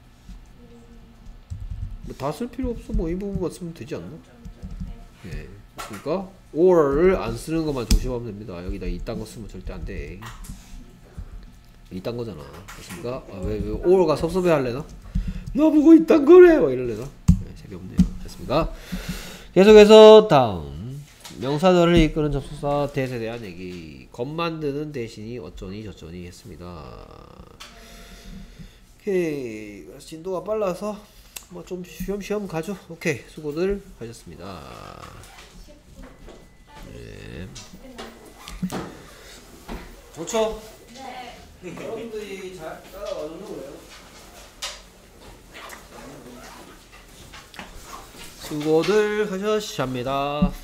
뭐 다 쓸 필요 없어. 뭐 이 부분만 쓰면 되지 않나? 네. 됐습니까? or를 안 쓰는 것만 조심하면 됩니다. 여기다 이딴 거 쓰면 절대 안 돼. 이딴 거잖아. 됐습니까? 왜 or가 섭섭해 할래나? 나보고 이딴 거래! 막 이럴래나? 네, 재미없네요. 됐습니까? 계속해서 다음 명사들을 이끄는 접속사 대에 대한 얘기. 겉 만드는 대신이 어쩌니 저쩌니 했습니다. 오케이. 그래서 진도가 빨라서 뭐 좀 쉬엄쉬엄 가죠. 오케이. 수고들 하셨습니다. 네. 좋죠? 여러분들이 잘 따라와주는 거예요. 수고들 하셨습니다.